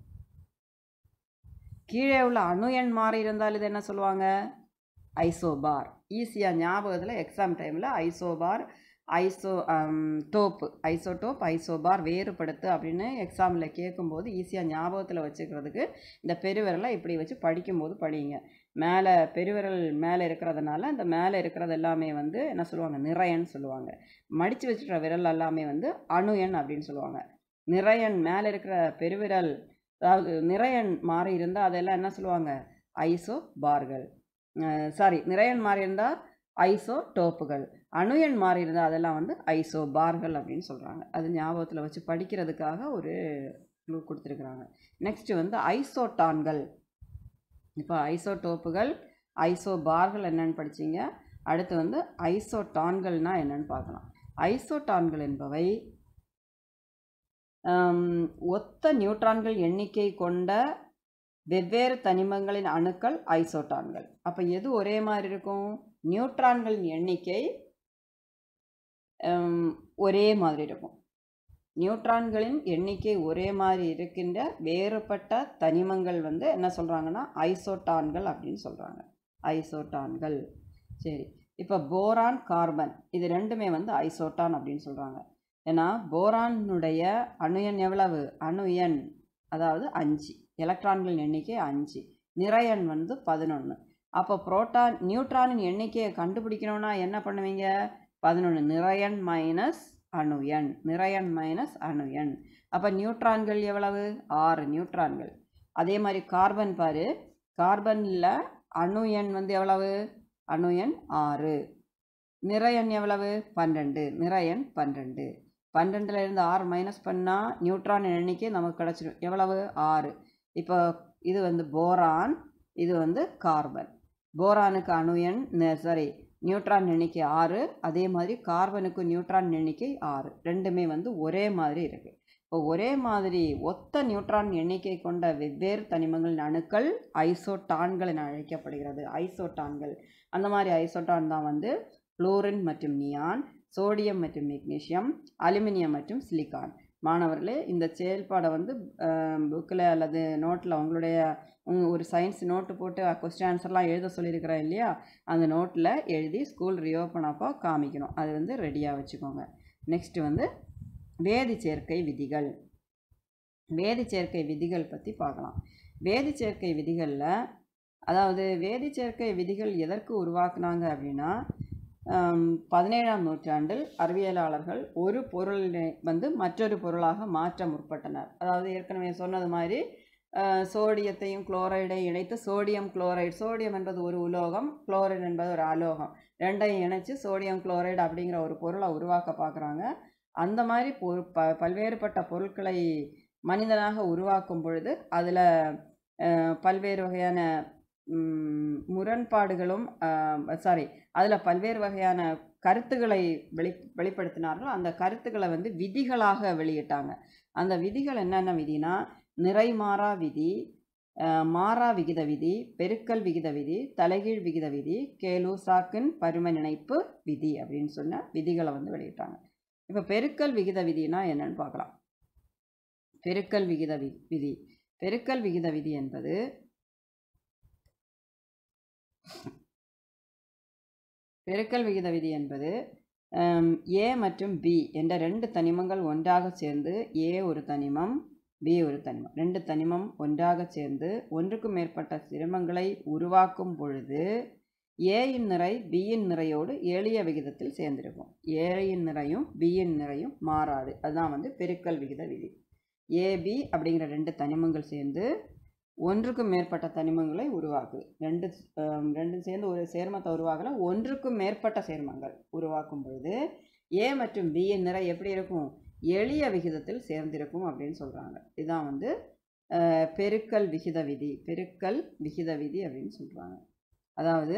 கீழே உள்ள அணு எண் மாறி இருந்தால் இது என்ன சொல்லுவாங்க? ஐசோபார். ஈஸியாக ஞாபகத்தில் எக்ஸாம் டைமில் isobar isotope isotope isobar வேறுபடுத்து அப்படின்னு எக்ஸாமில் கேட்கும்போது ஈஸியாக ஞாபகத்தில் வச்சுக்கிறதுக்கு இந்த பெருவிரலை இப்படி வச்சு படிக்கும்போது படிங்க. மேலே பெருவிரல் மேலே இருக்கிறதுனால அந்த மேலே இருக்கிறது எல்லாமே வந்து என்ன சொல்லுவாங்க, நிறையன்னு சொல்லுவாங்க. மடித்து வச்சுக்கிற விரல் எல்லாமே வந்து அணு எண் அப்படின்னு சொல்லுவாங்க. நிறையன் மேலே இருக்கிற பெருவிரல், அதாவது நிறையன் மாறி இருந்தால் அதெல்லாம் என்ன சொல்லுவாங்க, ஐசோ பார்கள். சாரி, நிறையன் மாறி இருந்தால் ஐசோ டோப்புகள், அணு எண் மாறி இருந்தால் அதெல்லாம் வந்து ஐசோ பார்கள் அப்படின்னு சொல்கிறாங்க. அது ஞாபகத்தில் வச்சு படிக்கிறதுக்காக ஒரு க்ளூ கொடுத்துருக்குறாங்க. நெக்ஸ்ட்டு வந்து ஐசோட்டான்கள். இப்போ ஐசோடோப்புகள் ஐசோ பார்கள் என்னென்னு படிச்சிங்க. அடுத்து வந்து ஐசோட்டான்கள்னால் என்னென்னு பார்க்கலாம். ஐசோட்டான்கள் என்பவை ஒத்த நியூட்ரான்கள் எண்ணிக்கை கொண்ட வெவ்வேறு தனிமங்களின் அணுக்கள் ஐசோட்டான்கள். அப்போ எது ஒரே மாதிரி இருக்கும், நியூட்ரான்களின் எண்ணிக்கை ஒரே மாதிரி இருக்கும். நியூட்ரான்களின் எண்ணிக்கை ஒரே மாதிரி இருக்கின்ற வேறுபட்ட தனிமங்கள் வந்து என்ன சொல்கிறாங்கன்னா ஐசோட்டான்கள் அப்படின்னு சொல்கிறாங்க. ஐசோட்டான்கள். சரி, இப்போ போரான் கார்பன் இது ரெண்டுமே வந்து ஐசோட்டான் அப்படின்னு சொல்கிறாங்க. ஏன்னா போரானுடைய அணு எண் எவ்வளவு, அணு எண் அதாவது அஞ்சு, எலக்ட்ரான்களின் எண்ணிக்கை அஞ்சு, நிறையன் வந்து பதினொன்று. அப்போ புரோட்டான் நியூட்ரானின் எண்ணிக்கையை கண்டுபிடிக்கணும்னா என்ன பண்ணுவீங்க, பதினொன்று நிறையன் மைனஸ் அணு எண், நிறையன் மைனஸ் அணு எண். அப்போ நியூட்ரான்கள் எவ்வளவு, ஆறு நியூட்ரான்கள். அதே மாதிரி கார்பன் பாரு, கார்பனில் அணு எண் வந்து எவ்வளவு, அணு எண் ஆறு, நிறையன் எவ்வளவு பன்னெண்டு, நிறையன் பன்னெண்டு. பன்னெண்டுல இருந்து ஆறு மைனஸ் பண்ணால் நியூட்ரான் எண்ணிக்கை நமக்கு கிடச்சிடும், எவ்வளவு ஆறு. இப்போ இது வந்து போரான், இது வந்து கார்பன். போரானுக்கு அணு எண் சாரி நியூட்ரான் எண்ணிக்கை ஆறு, அதே மாதிரி கார்பனுக்கு நியூட்ரான் எண்ணிக்கை ஆறு. ரெண்டுமே வந்து ஒரே மாதிரி இருக்குது. இப்போ ஒரே மாதிரி ஒத்த நியூட்ரான் எண்ணிக்கை கொண்ட வெவ்வேறு தனிமங்களின் அணுக்கள் ஐசோட்டான்கள் என அழைக்கப்படுகிறது. ஐசோட்டான்கள். அந்த மாதிரி ஐசோட்டான் தான் வந்து புளோரின் மற்றும் நியான், சோடியம் மற்றும் மெக்னீசியம், அலுமினியம் மற்றும் சிலிக்கான். மாணவர்களே, இந்த செயல்பாடை வந்து புக்கில் அல்லது நோட்டில் உங்களுடைய ஒரு சயின்ஸ் நோட்டு போட்டு கொஸ்டின் ஆன்சர்லாம் எழுத சொல்லியிருக்கிறேன் இல்லையா, அந்த நோட்டில் எழுதி ஸ்கூல் ரீஓப்பன் அப்போ காமிக்கணும். அது வந்து ரெடியாக வச்சுக்கோங்க. நெக்ஸ்ட்டு வந்து வேதி சேர்க்கை விதிகள். வேதி சேர்க்கை விதிகள் பற்றி பார்க்கலாம். வேதி சேர்க்கை விதிகளில், அதாவது வேதி சேர்க்கை விதிகள் எதற்கு உருவாக்குனாங்க அப்படின்னா, பதினேழாம் நூற்றாண்டில் அறிவியலாளர்கள் ஒரு பொருளை வந்து மற்றொரு பொருளாக மாற்ற முற்பட்டனர். அதாவது ஏற்கனவே சொன்னது மாதிரி சோடியத்தையும் குளோரைடையும் இணைத்து சோடியம் குளோரைடு, சோடியம் என்பது ஒரு உலோகம், குளோரைடு என்பது ஒரு அலோகம், ரெண்டையும் இணைச்சு சோடியம் குளோரைடு அப்படிங்கிற ஒரு பொருளை உருவாக்க பார்க்குறாங்க. அந்த மாதிரி பொரு ப பல்வேறுபட்ட பொருட்களை மனிதனாக உருவாக்கும் பொழுது அதில் பல்வேறு வகையான முரண்பாடுகளும் சாரி அதில் பல்வேறு வகையான கருத்துக்களை வெளி வெளிப்படுத்தினார்கள். அந்த கருத்துக்களை வந்து விதிகளாக வெளியிட்டாங்க. அந்த விதிகள் என்னென்ன விதினா, நிறைமாறா விதி, மாறா விகித விதி, பெருக்கல் விகித விதி, தலைகீழ் விகித விதி, கேலூசாக்கின் பரும நினைப்பு விதி அப்படின்னு சொன்ன விதிகளை வந்து வெளியிட்டாங்க. இப்போ பெருக்கல் விகித விதினா என்னன்னு பார்க்கலாம். பெருக்கல் விகித விதி பெருக்கல் விகித விதி என்பது பெருக்கல் விகித விதி என்பது ஏ மற்றும் பி என்ற ரெண்டு தனிமங்கள் ஒன்றாக சேர்ந்து, ஏ ஒரு தனிமம், பி ஒரு தனிமம், ரெண்டு தனிமம் ஒன்றாக சேர்ந்து ஒன்றுக்கும் மேற்பட்ட சிரமங்களை உருவாக்கும் பொழுது ஏயின் நிறை பியின் நிறையோடு எளிய விகிதத்தில் சேர்ந்திருக்கும். ஏயின் நிறையும் பியின் நிறையும் மாறாது. அதுதான் வந்து பெருக்கல் விகித விதி. ஏபி அப்படிங்கிற ரெண்டு தனிமங்கள் சேர்ந்து ஒன்றுக்கும் மேற்பட்ட தனிமங்களை உருவாக்குது. ரெண்டு ரெண்டு சேர்ந்து ஒரு சேர்மத்தை உருவாக்கல, ஒன்றுக்கும் மேற்பட்ட சேர்மங்கள் உருவாக்கும் பொழுது ஏ மற்றும் பியின் நிறை எப்படி இருக்கும், எளிய விகிதத்தில் சேர்ந்திருக்கும் அப்படின்னு சொல்கிறாங்க. இதுதான் வந்து பெருக்கல் விகித விதி. பெருக்கல் விகித விதி அப்படின்னு சொல்கிறாங்க. அதாவது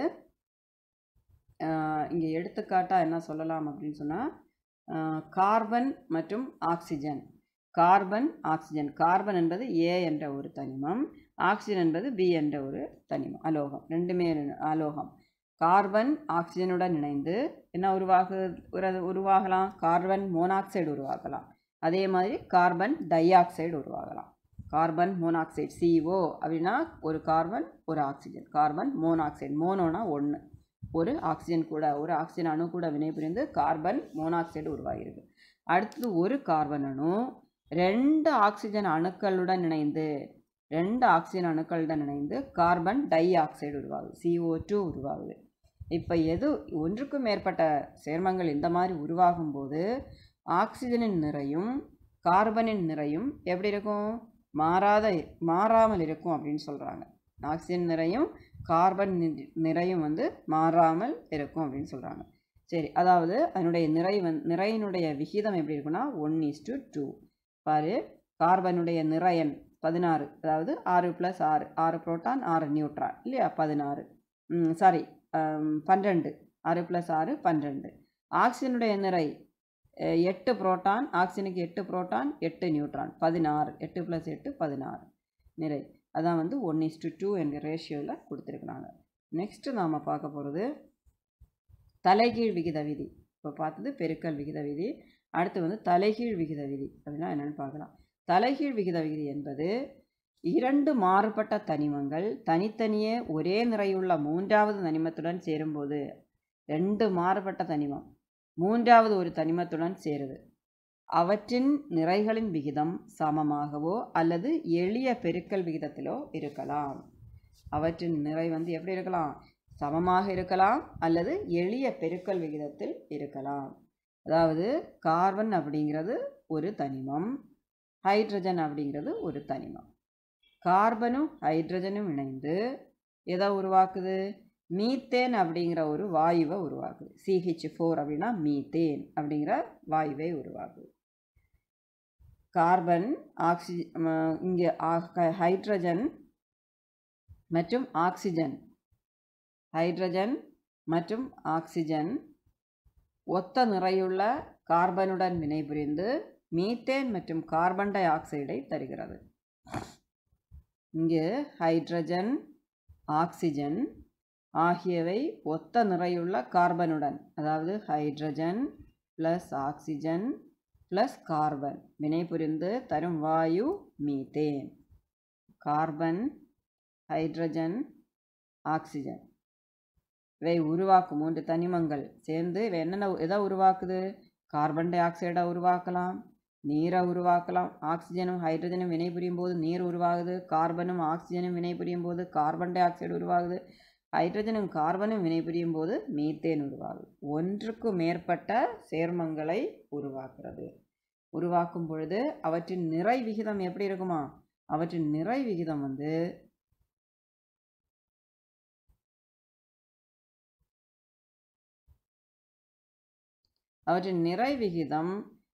இங்கே எடுத்துக்காட்டாக என்ன சொல்லலாம் அப்படின்னு சொன்னால், கார்பன் மற்றும் ஆக்சிஜன். Carbon oxygen. கார்பன் என்பது ஏ என்ற ஒரு தனிமம், ஆக்சிஜன் என்பது பி என்ற ஒரு தனிமம், அலோகம். ரெண்டுமே அலோகம். கார்பன் ஆக்சிஜனுடன் இணைந்து என்ன உருவாகு உருவாகலாம், கார்பன் மோனாக்சைடு உருவாகலாம். அதே மாதிரி கார்பன் டை ஆக்சைடு உருவாகலாம். கார்பன் மோனாக்சைடு சிஓ அப்படின்னா ஒரு கார்பன் ஒரு ஆக்சிஜன், கார்பன் மோனாக்சைடு. மோனோனா ஒன்று, ஒரு ஆக்சிஜன் கூட ஒரு ஆக்சிஜன் அணு கூட வினைபுரிந்து கார்பன் மோனாக்சைடு உருவாகிருக்கு. அடுத்தது ஒரு கார்பன் அணு ரெண்டு ஆக்சிஜன் அணுக்களுடன் இணைந்து ரெண்டு ஆக்சிஜன் அணுக்களுடன் இணைந்து கார்பன் டை ஆக்சைடு உருவாகுது, சி ஓ டூ உருவாகுது. இப்போ எது ஒன்றுக்கும் மேற்பட்ட சேர்மங்கள் இந்த மாதிரி உருவாகும் போது ஆக்சிஜனின் நிறையும் கார்பனின் நிறையும் எப்படி இருக்கும்? மாறாத மாறாமல் இருக்கும் அப்படின்னு சொல்கிறாங்க. ஆக்சிஜன் நிறையும் கார்பன் நிறையும் வந்து மாறாமல் இருக்கும் அப்படின்னு சொல்கிறாங்க. சரி, அதாவது அதனுடைய நிறை வந் நிறையினுடைய விகிதம் எப்படி இருக்குன்னா ஒன் இஸ் டு டூ. பாரு, கார்பனுடைய நிறையன் பதினாறு, அதாவது ஆறு ப்ளஸ் ஆறு, ஆறு புரோட்டான் ஆறு நியூட்ரான் இல்லையா, பதினாறு. சாரி பன்னிரெண்டு, ஆறு ப்ளஸ் ஆறு பன்னிரெண்டு. ஆக்சிஜனுடைய நிறை எட்டு புரோட்டான், ஆக்சிஜனுக்கு எட்டு புரோட்டான் எட்டு நியூட்ரான், பதினாறு. எட்டு ப்ளஸ் எட்டு பதினாறு நிறை. அதான் வந்து ஒன் இஸ் டு டூ என்கிற ரேஷியோவில் கொடுத்துருக்குறாங்க. நெக்ஸ்ட்டு நாம் பார்க்க போகிறது தலைகீழ் விகித விதி. இப்போ பார்த்தது பெருக்கல் விகித விதி. அடுத்து வந்து தலைகீழ் விகித விதி அப்படின்னா என்னென்னு பார்க்கலாம். தலைகீழ் விகித விதி என்பது இரண்டு மாறுபட்ட தனிமங்கள் தனித்தனியே ஒரே நிறையுள்ள மூன்றாவது தனிமத்துடன் சேரும்போது, ரெண்டு மாறுபட்ட தனிமம் மூன்றாவது ஒரு தனிமத்துடன் சேருது, அவற்றின் நிறைகளின் விகிதம் சமமாகவோ அல்லது எளிய பெருக்கல் விகிதத்திலோ இருக்கலாம். அவற்றின் நிறை வந்து எப்படி இருக்கலாம்? சமமாக இருக்கலாம் அல்லது எளிய பெருக்கல் விகிதத்தில் இருக்கலாம். அதாவது கார்பன் அப்படிங்கிறது ஒரு தனிமம், ஹைட்ரஜன் அப்படிங்கிறது ஒரு தனிமம். கார்பனும் ஹைட்ரஜனும் இணைந்து எதை உருவாக்குது? மீத்தேன் அப்படிங்கிற ஒரு வாயுவை உருவாக்குது. சி ஹெச் ஃபோர் அப்படின்னா மீத்தேன் அப்படிங்கிற வாயுவை உருவாக்குது. கார்பன் ஆக்சிஜன் இங்கே ஹைட்ரஜன் மற்றும் ஆக்சிஜன் ஹைட்ரஜன் மற்றும் ஆக்சிஜன் ஒத்த நிறையுள்ள கார்பனுடன் வினைபுரிந்து மீத்தேன் மற்றும் கார்பன் டை ஆக்சைடை தருகிறது. இங்கு ஹைட்ரஜன் ஆக்சிஜன் ஆகியவை ஒத்த நிறையுள்ள கார்பனுடன், அதாவது hydrogen plus oxygen plus carbon வினைபுரிந்து தரும் வாயு மீத்தேன். கார்பன் ஹைட்ரஜன் ஆக்சிஜன் இவை உருவாக்கும் மூன்று தனிமங்கள் சேர்ந்து இவை என்னென்ன எதை உருவாக்குது? கார்பன் டை ஆக்சைடை உருவாக்கலாம், நீரை உருவாக்கலாம். ஆக்சிஜனும் ஹைட்ரஜனும் வினைபுரியும் போது நீர் உருவாகுது, கார்பனும் ஆக்சிஜனும் வினைபுரியும் போது கார்பன் டை ஆக்சைடு உருவாகுது, ஹைட்ரஜனும் கார்பனும் வினைபுரியும் போது மீத்தேன் உருவாகுது. ஒன்றுக்கு மேற்பட்ட சேர்மங்களை உருவாக்குறது. உருவாக்கும் பொழுது அவற்றின் நிறை விகிதம் எப்படி இருக்குமா? அவற்றின் நிறை விகிதம் வந்து அவற்றின் நிறை விகிதம்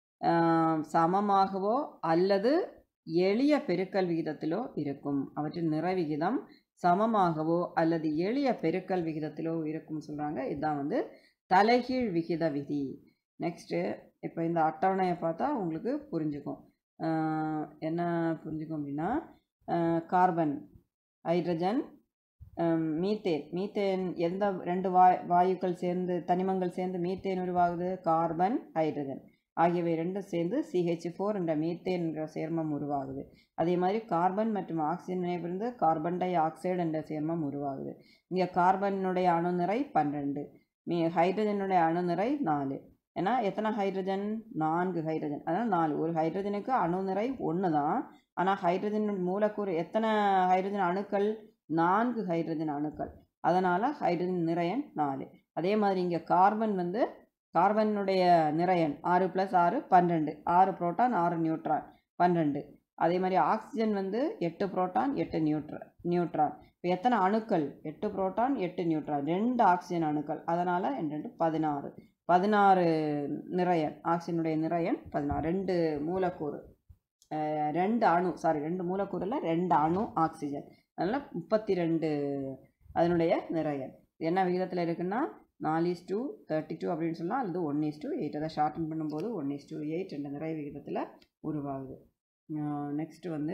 சமமாகவோ அல்லது எளிய பெருக்கல் விகிதத்திலோ இருக்கும். அவற்றின் நிறை விகிதம் சமமாகவோ அல்லது எளிய பெருக்கல் விகிதத்திலோ இருக்கும் சொல்கிறாங்க. இதுதான் வந்து தலைகீழ் விகித விதி. நெக்ஸ்ட்டு இப்போ இந்த அட்டவணையை பார்த்தா உங்களுக்கு புரிஞ்சுக்கும். என்ன புரிஞ்சுக்கும் அப்படின்னா, கார்பன் ஹைட்ரஜன் மீத்தேன் மீத்தேன் எந்த ரெண்டு வாய் வாயுக்கள் சேர்ந்து தனிமங்கள் சேர்ந்து மீத்தேன் உருவாகுது? கார்பன் ஹைட்ரஜன் ஆகியவை ரெண்டும் சேர்ந்து சி ஹெச் ஃபோர் என்ற மீத்தேன் என்ற சேர்மம் உருவாகுது. அதே மாதிரி கார்பன் மற்றும் ஆக்சிஜன் வினைபுரிந்து கார்பன் டை ஆக்சைடு என்ற சேர்மம் உருவாகுது. இங்கே கார்பனுடைய அணுநிறை பன்னிரெண்டு, மீ ஹைட்ரஜனுடைய அணுநிறை நாலு. ஏன்னா எத்தனை ஹைட்ரஜன்? நான்கு ஹைட்ரஜன். அதனால் நாலு. ஒரு ஹைட்ரஜனுக்கு அணுநிறை ஒன்று தான். ஆனால் ஹைட்ரஜன் மூலக்கூறு எத்தனை ஹைட்ரஜன் அணுக்கள்? நான்கு ஹைட்ரஜன் அணுக்கள். அதனால் ஹைட்ரஜன் நிறையன் நாலு. அதே மாதிரி இங்கே கார்பன் வந்து கார்பனுடைய நிறையன் ஆறு ப்ளஸ் ஆறு பன்னிரெண்டு, ஆறு புரோட்டான் ஆறு நியூட்ரான் பன்னிரெண்டு. அதே மாதிரி ஆக்சிஜன் வந்து எட்டு புரோட்டான் எட்டு நியூட்ரா நியூட்ரான் இப்போ எத்தனை அணுக்கள்? எட்டு புரோட்டான் எட்டு நியூட்ரான், ரெண்டு ஆக்சிஜன் அணுக்கள். அதனால் ரெண்டு பதினாறு பதினாறு நிறையன். ஆக்சிஜனுடைய நிறையன் பதினாறு. ரெண்டு மூலக்கூறு ரெண்டு அணு சாரி ரெண்டு மூலக்கூறில் ரெண்டு அணு ஆக்சிஜன். அதனால் முப்பத்தி ரெண்டு அதனுடைய நிறையன். என்ன விகிதத்தில் இருக்குன்னா நாலு இஸ் டூ தேர்ட்டி டூ அப்படின்னு சொன்னால் அல்லது ஒன் இஸ் டூ எயிட். அதை ஷார்டன் பண்ணும்போது ஒன் இஸ் டூ எயிட் என்ற நிறைய விகிதத்தில் உருவாகுது. நெக்ஸ்ட்டு வந்து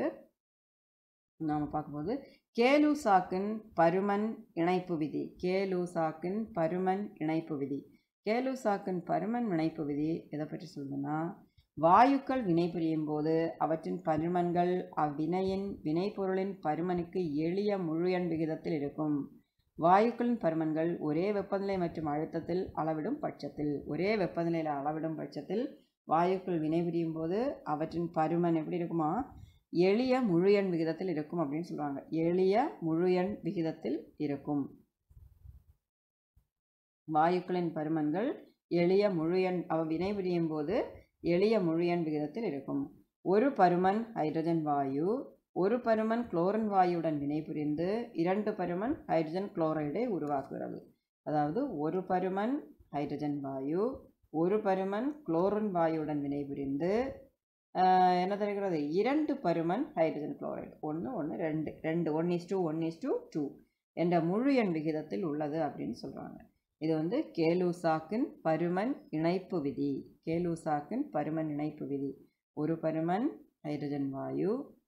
நாம் பார்க்கும்போது கேலூசாக்கின் பருமன் இணைப்பு விதி. கேலூசாக்கின் பருமன் இணைப்பு விதி. கேலூசாக்கின் பருமன் இணைப்பு விதி எதை பற்றி சொல்லுதுன்னா, வாயுக்கள் வினைபுரியும் போது அவற்றின் பருமன்கள் அவ்வினையின் வினைப்பொருளின் பருமனுக்கு எளிய முழு எண் விகிதத்தில் இருக்கும். வாயுக்களின் பருமன்கள் ஒரே வெப்பநிலை மற்றும் அழுத்தத்தில் அளவிடும் பட்சத்தில் ஒரே வெப்பநிலையில் அளவிடும் பட்சத்தில் வாயுக்கள் வினைபுரியும் போது அவற்றின் பருமன் எப்படி இருக்குமா, எளிய முழு எண் விகிதத்தில் இருக்கும் அப்படின்னு சொல்கிறாங்க. எளிய முழு எண் விகிதத்தில் இருக்கும். வாயுக்களின் பருமன்கள் எளிய முழு எண் அவ வினைபுரியும் போது எளிய முழு எண் விகிதத்தில் இருக்கும். ஒரு பருமன் ஹைட்ரஜன் வாயு ஒரு பருமன் குளோரின் வாயுடன் வினைபுரிந்து இரண்டு பருமன் ஹைட்ரஜன் குளோரைடை உருவாக்குகிறது. அதாவது ஒரு பருமன் ஹைட்ரஜன் வாயு ஒரு பருமன் குளோரின் வாயுடன் வினைபுரிந்து என்ன தருகிறது, இரண்டு பருமன் ஹைட்ரஜன் குளோரைடு ஒன்று ஒன்று ரெண்டு ரெண்டு one is two one is two two என்ற முழு எண் விகிதத்தில் உள்ளது அப்படின்னு சொல்கிறாங்க. இது வந்து கே-லூசாக்கின் பருமன் இணைப்பு விதி. கே-லூசாக்கின் பருமன் இணைப்பு விதி. ஒரு பருமன் ஹைட்ரஜன் வாயு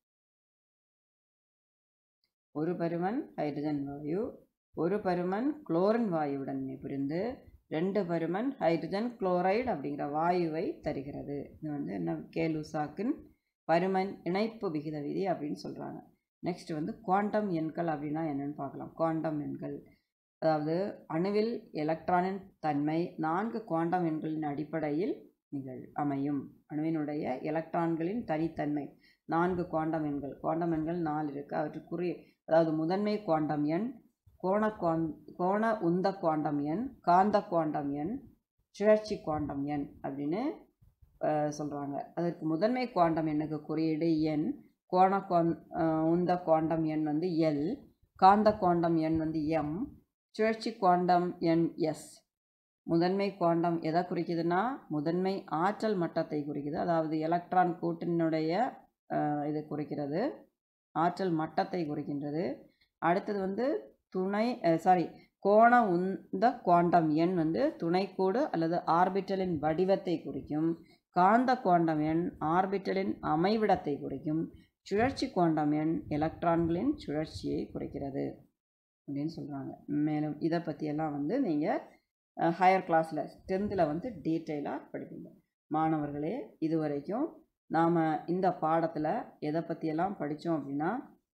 ஒரு பருமன் ஹைட்ரஜன் வாயு ஒரு பருமன் குளோரின் வாயுடன் வினைபுரிந்து ரெண்டு பருமன் ஹைட்ரஜன் குளோரைடு அப்படிங்கிற வாயுவை தருகிறது. இது வந்து என்ன, கே-லூசாக்கின் பருமன் இணைப்பு விகித விதி அப்படின்னு சொல்கிறாங்க. நெக்ஸ்ட் வந்து குவாண்டம் எண்கள் அப்படின்னா என்னென்னு பார்க்கலாம். குவாண்டம் எண்கள் அதாவது அணுவில் எலக்ட்ரானின் தன்மை நான்கு குவாண்டம் எண்களின் அடிப்படையில் நிகழ் அமையும். அணுவினுடைய எலக்ட்ரான்களின் தனித்தன்மை நான்கு குவாண்டம் எண்கள் குவாண்டம் எண்கள் நாலு இருக்குது. அவற்றுக்குரிய அதாவது முதன்மை குவாண்டம் எண், கோண குவான் கோண உந்த குவாண்டம் எண், காந்த குவாண்டம் எண், சுழற்சி குவாண்டம் எண் அப்படின்னு சொல்கிறாங்க. அதற்கு முதன்மை குவாண்டம் எண்ணுக்கு குறியீடு எண், கோண குவான் உந்த குவாண்டம் எண் வந்து எல், காந்த குவாண்டம் எண் வந்து எம், சுழற்சி குவாண்டம் எண் எஸ். முதன்மை குவாண்டம் எதை குறிக்குதுன்னா முதன்மை ஆற்றல் மட்டத்தை குறிக்குது. அதாவது எலக்ட்ரான் கூட்டினுடைய இது குறிக்கிறது, ஆற்றல் மட்டத்தை குறிக்கின்றது. அடுத்தது வந்து துணை சாரி கோண உந்த குவாண்டம் எண் வந்து துணைக்கூடு அல்லது ஆர்பிட்டலின் வடிவத்தை குறிக்கும். காந்த குவாண்டம் எண் ஆர்பிட்டலின் அமைவிடத்தை குறிக்கும். சுழற்சி குவாண்டம் எண் எலக்ட்ரான்களின் சுழற்சியை குறிக்கிறது அப்படின்னு சொல்கிறாங்க. மேலும் இதை பற்றியெல்லாம் வந்து நீங்கள் ஹையர் கிளாஸில் டென்த்தில் வந்து டீட்டெயிலாக படிப்பீங்க. மாணவர்களே, இதுவரைக்கும் நாம் இந்த பாடத்தில் எதை பற்றியெல்லாம் படித்தோம் அப்படின்னா,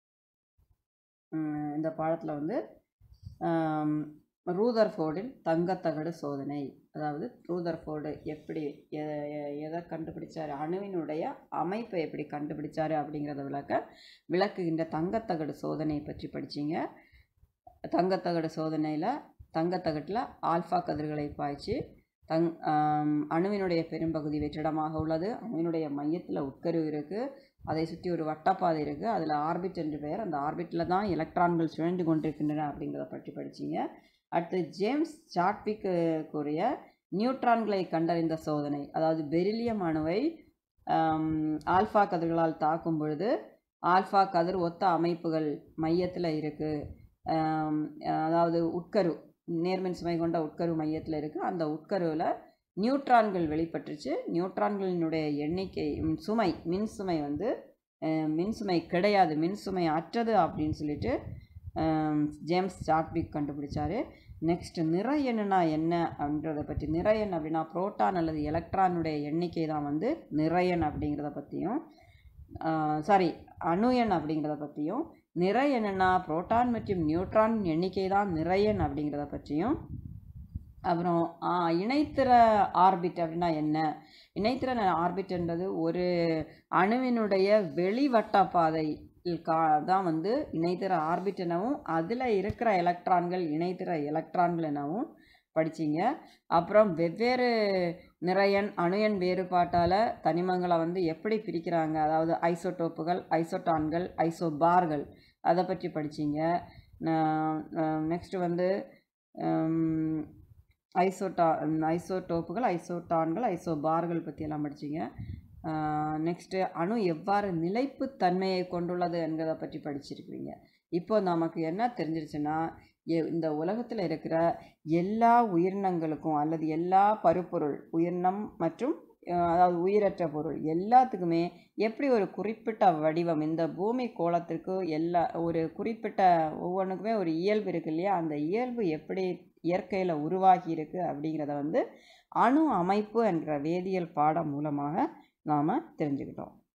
இந்த பாடத்தில் வந்து ரூதர்ஃபோர்டின் தங்கத்தகடு சோதனை, அதாவது ரூதர்ஃபோர்டு எப்படி எதை கண்டுபிடிச்சார், அணுவினுடைய அமைப்பை எப்படி கண்டுபிடிச்சார் அப்படிங்கிறத விளக்க விளக்குகின்ற தங்கத்தகடு சோதனையை பற்றி படிச்சிங்க. தங்கத்தகடு சோதனையில் தங்கத்தகட்டில் ஆல்ஃபா கதிர்களை பாய்ச்சி தங் அணுவினுடைய பெரும்பகுதி வெற்றிடமாக உள்ளது. அணுவினுடைய மையத்தில் உட்கரு இருக்குது, அதை சுற்றி ஒரு வட்டப்பாதை இருக்குது, அதில் ஆர்பிட் என்று பெயர். அந்த ஆர்பிட்டில் தான் எலக்ட்ரான்கள் சுழன்று கொண்டிருக்கின்றன அப்படிங்கிறத பற்றி படிச்சிங்க. அடுத்து ஜேம்ஸ் சாட்விக்கு கூறிய நியூட்ரான்களை கண்டறிந்த சோதனை, அதாவது பெரிலியம் அணுவை ஆல்ஃபா கதிர்களால் தாக்கும் பொழுது ஆல்ஃபா கதிர் ஒத்த அமைப்புகள் மையத்தில் இருக்குது. அதாவது உட்கரு நேர்மின் சுமை கொண்ட உட்கரு மையத்தில் இருக்குது. அந்த உட்கருவில் நியூட்ரான்கள் வெளிப்பட்டுச்சு. நியூட்ரான்களினுடைய எண்ணிக்கை சுமை மின் சுமை வந்து மின் சுமை கிடையாது, மின் சுமை அற்றது அப்படின்னு சொல்லிட்டு ஜேம்ஸ் சாட்விக் கண்டுபிடிச்சார். நெக்ஸ்ட் நிறை எண்ணுனா என்ன அப்படின்றத பற்றி, நிறை எண் அப்படின்னா புரோட்டான் அல்லது எலக்ட்ரானுடைய எண்ணிக்கை தான் வந்து நிறை எண் அப்படிங்கிறத பற்றியும், சாரி அணு எண் அப்படிங்கிறத பற்றியும், நிறை எண்ணுனா புரோட்டான் மற்றும் நியூட்ரான் எண்ணிக்கை தான் நிறை எண் அப்படிங்கிறத பற்றியும், அப்புறம் இணைத்திர ஆர்பிட் அப்படின்னா என்ன, இணைத்திர ஆர்பிட்ன்றது ஒரு அணுவினுடைய வெளிவட்ட பாதை தான் வந்து இணைத்திர ஆர்பிட் எனவும், அதில் இருக்கிற எலக்ட்ரான்கள் இணைத்திர எலக்ட்ரான்கள் எனவும் படிச்சிங்க. அப்புறம் வெவ்வேறு நிறையன் அணு எண் வேறுபாட்டால் தனிமங்களை வந்து எப்படி பிரிக்கிறாங்க, அதாவது ஐசோடோப்புகள், ஐசோட்டான்கள், ஐசோபார்கள், அதை பற்றி படிச்சிங்க. நெக்ஸ்ட்டு வந்து ஐசோட்டா ஐசோடோப்புகள், ஐசோட்டான்கள், ஐசோபார்கள் பற்றியெல்லாம் படிச்சிங்க. நெக்ஸ்ட்டு அணு எவ்வாறு நிலைப்புத்தன்மையை கொண்டுள்ளது என்கிறத பற்றி படிச்சிருக்கிறீங்க. இப்போ நமக்கு என்ன தெரிஞ்சிருச்சுன்னா, இந்த உலகத்தில் இருக்கிற எல்லா உயிரினங்களுக்கும் அல்லது எல்லா பருப்பொருள் உயிரினம் மற்றும் அதாவது உயிரற்ற பொருள் எல்லாத்துக்குமே எப்படி ஒரு குறிப்பிட்ட வடிவம், இந்த பூமி கோளத்திற்கு எல்லா ஒரு குறிப்பிட்ட ஒவ்வொன்றுக்குமே ஒரு இயல்பு இருக்குது இல்லையா, அந்த இயல்பு எப்படி இயற்கையில் உருவாகி இருக்குது அப்படிங்கிறத வந்து அணு அமைப்பு என்ற வேதியியல் பாடம் மூலமாக நாம் தெரிஞ்சுக்கிட்டோம்.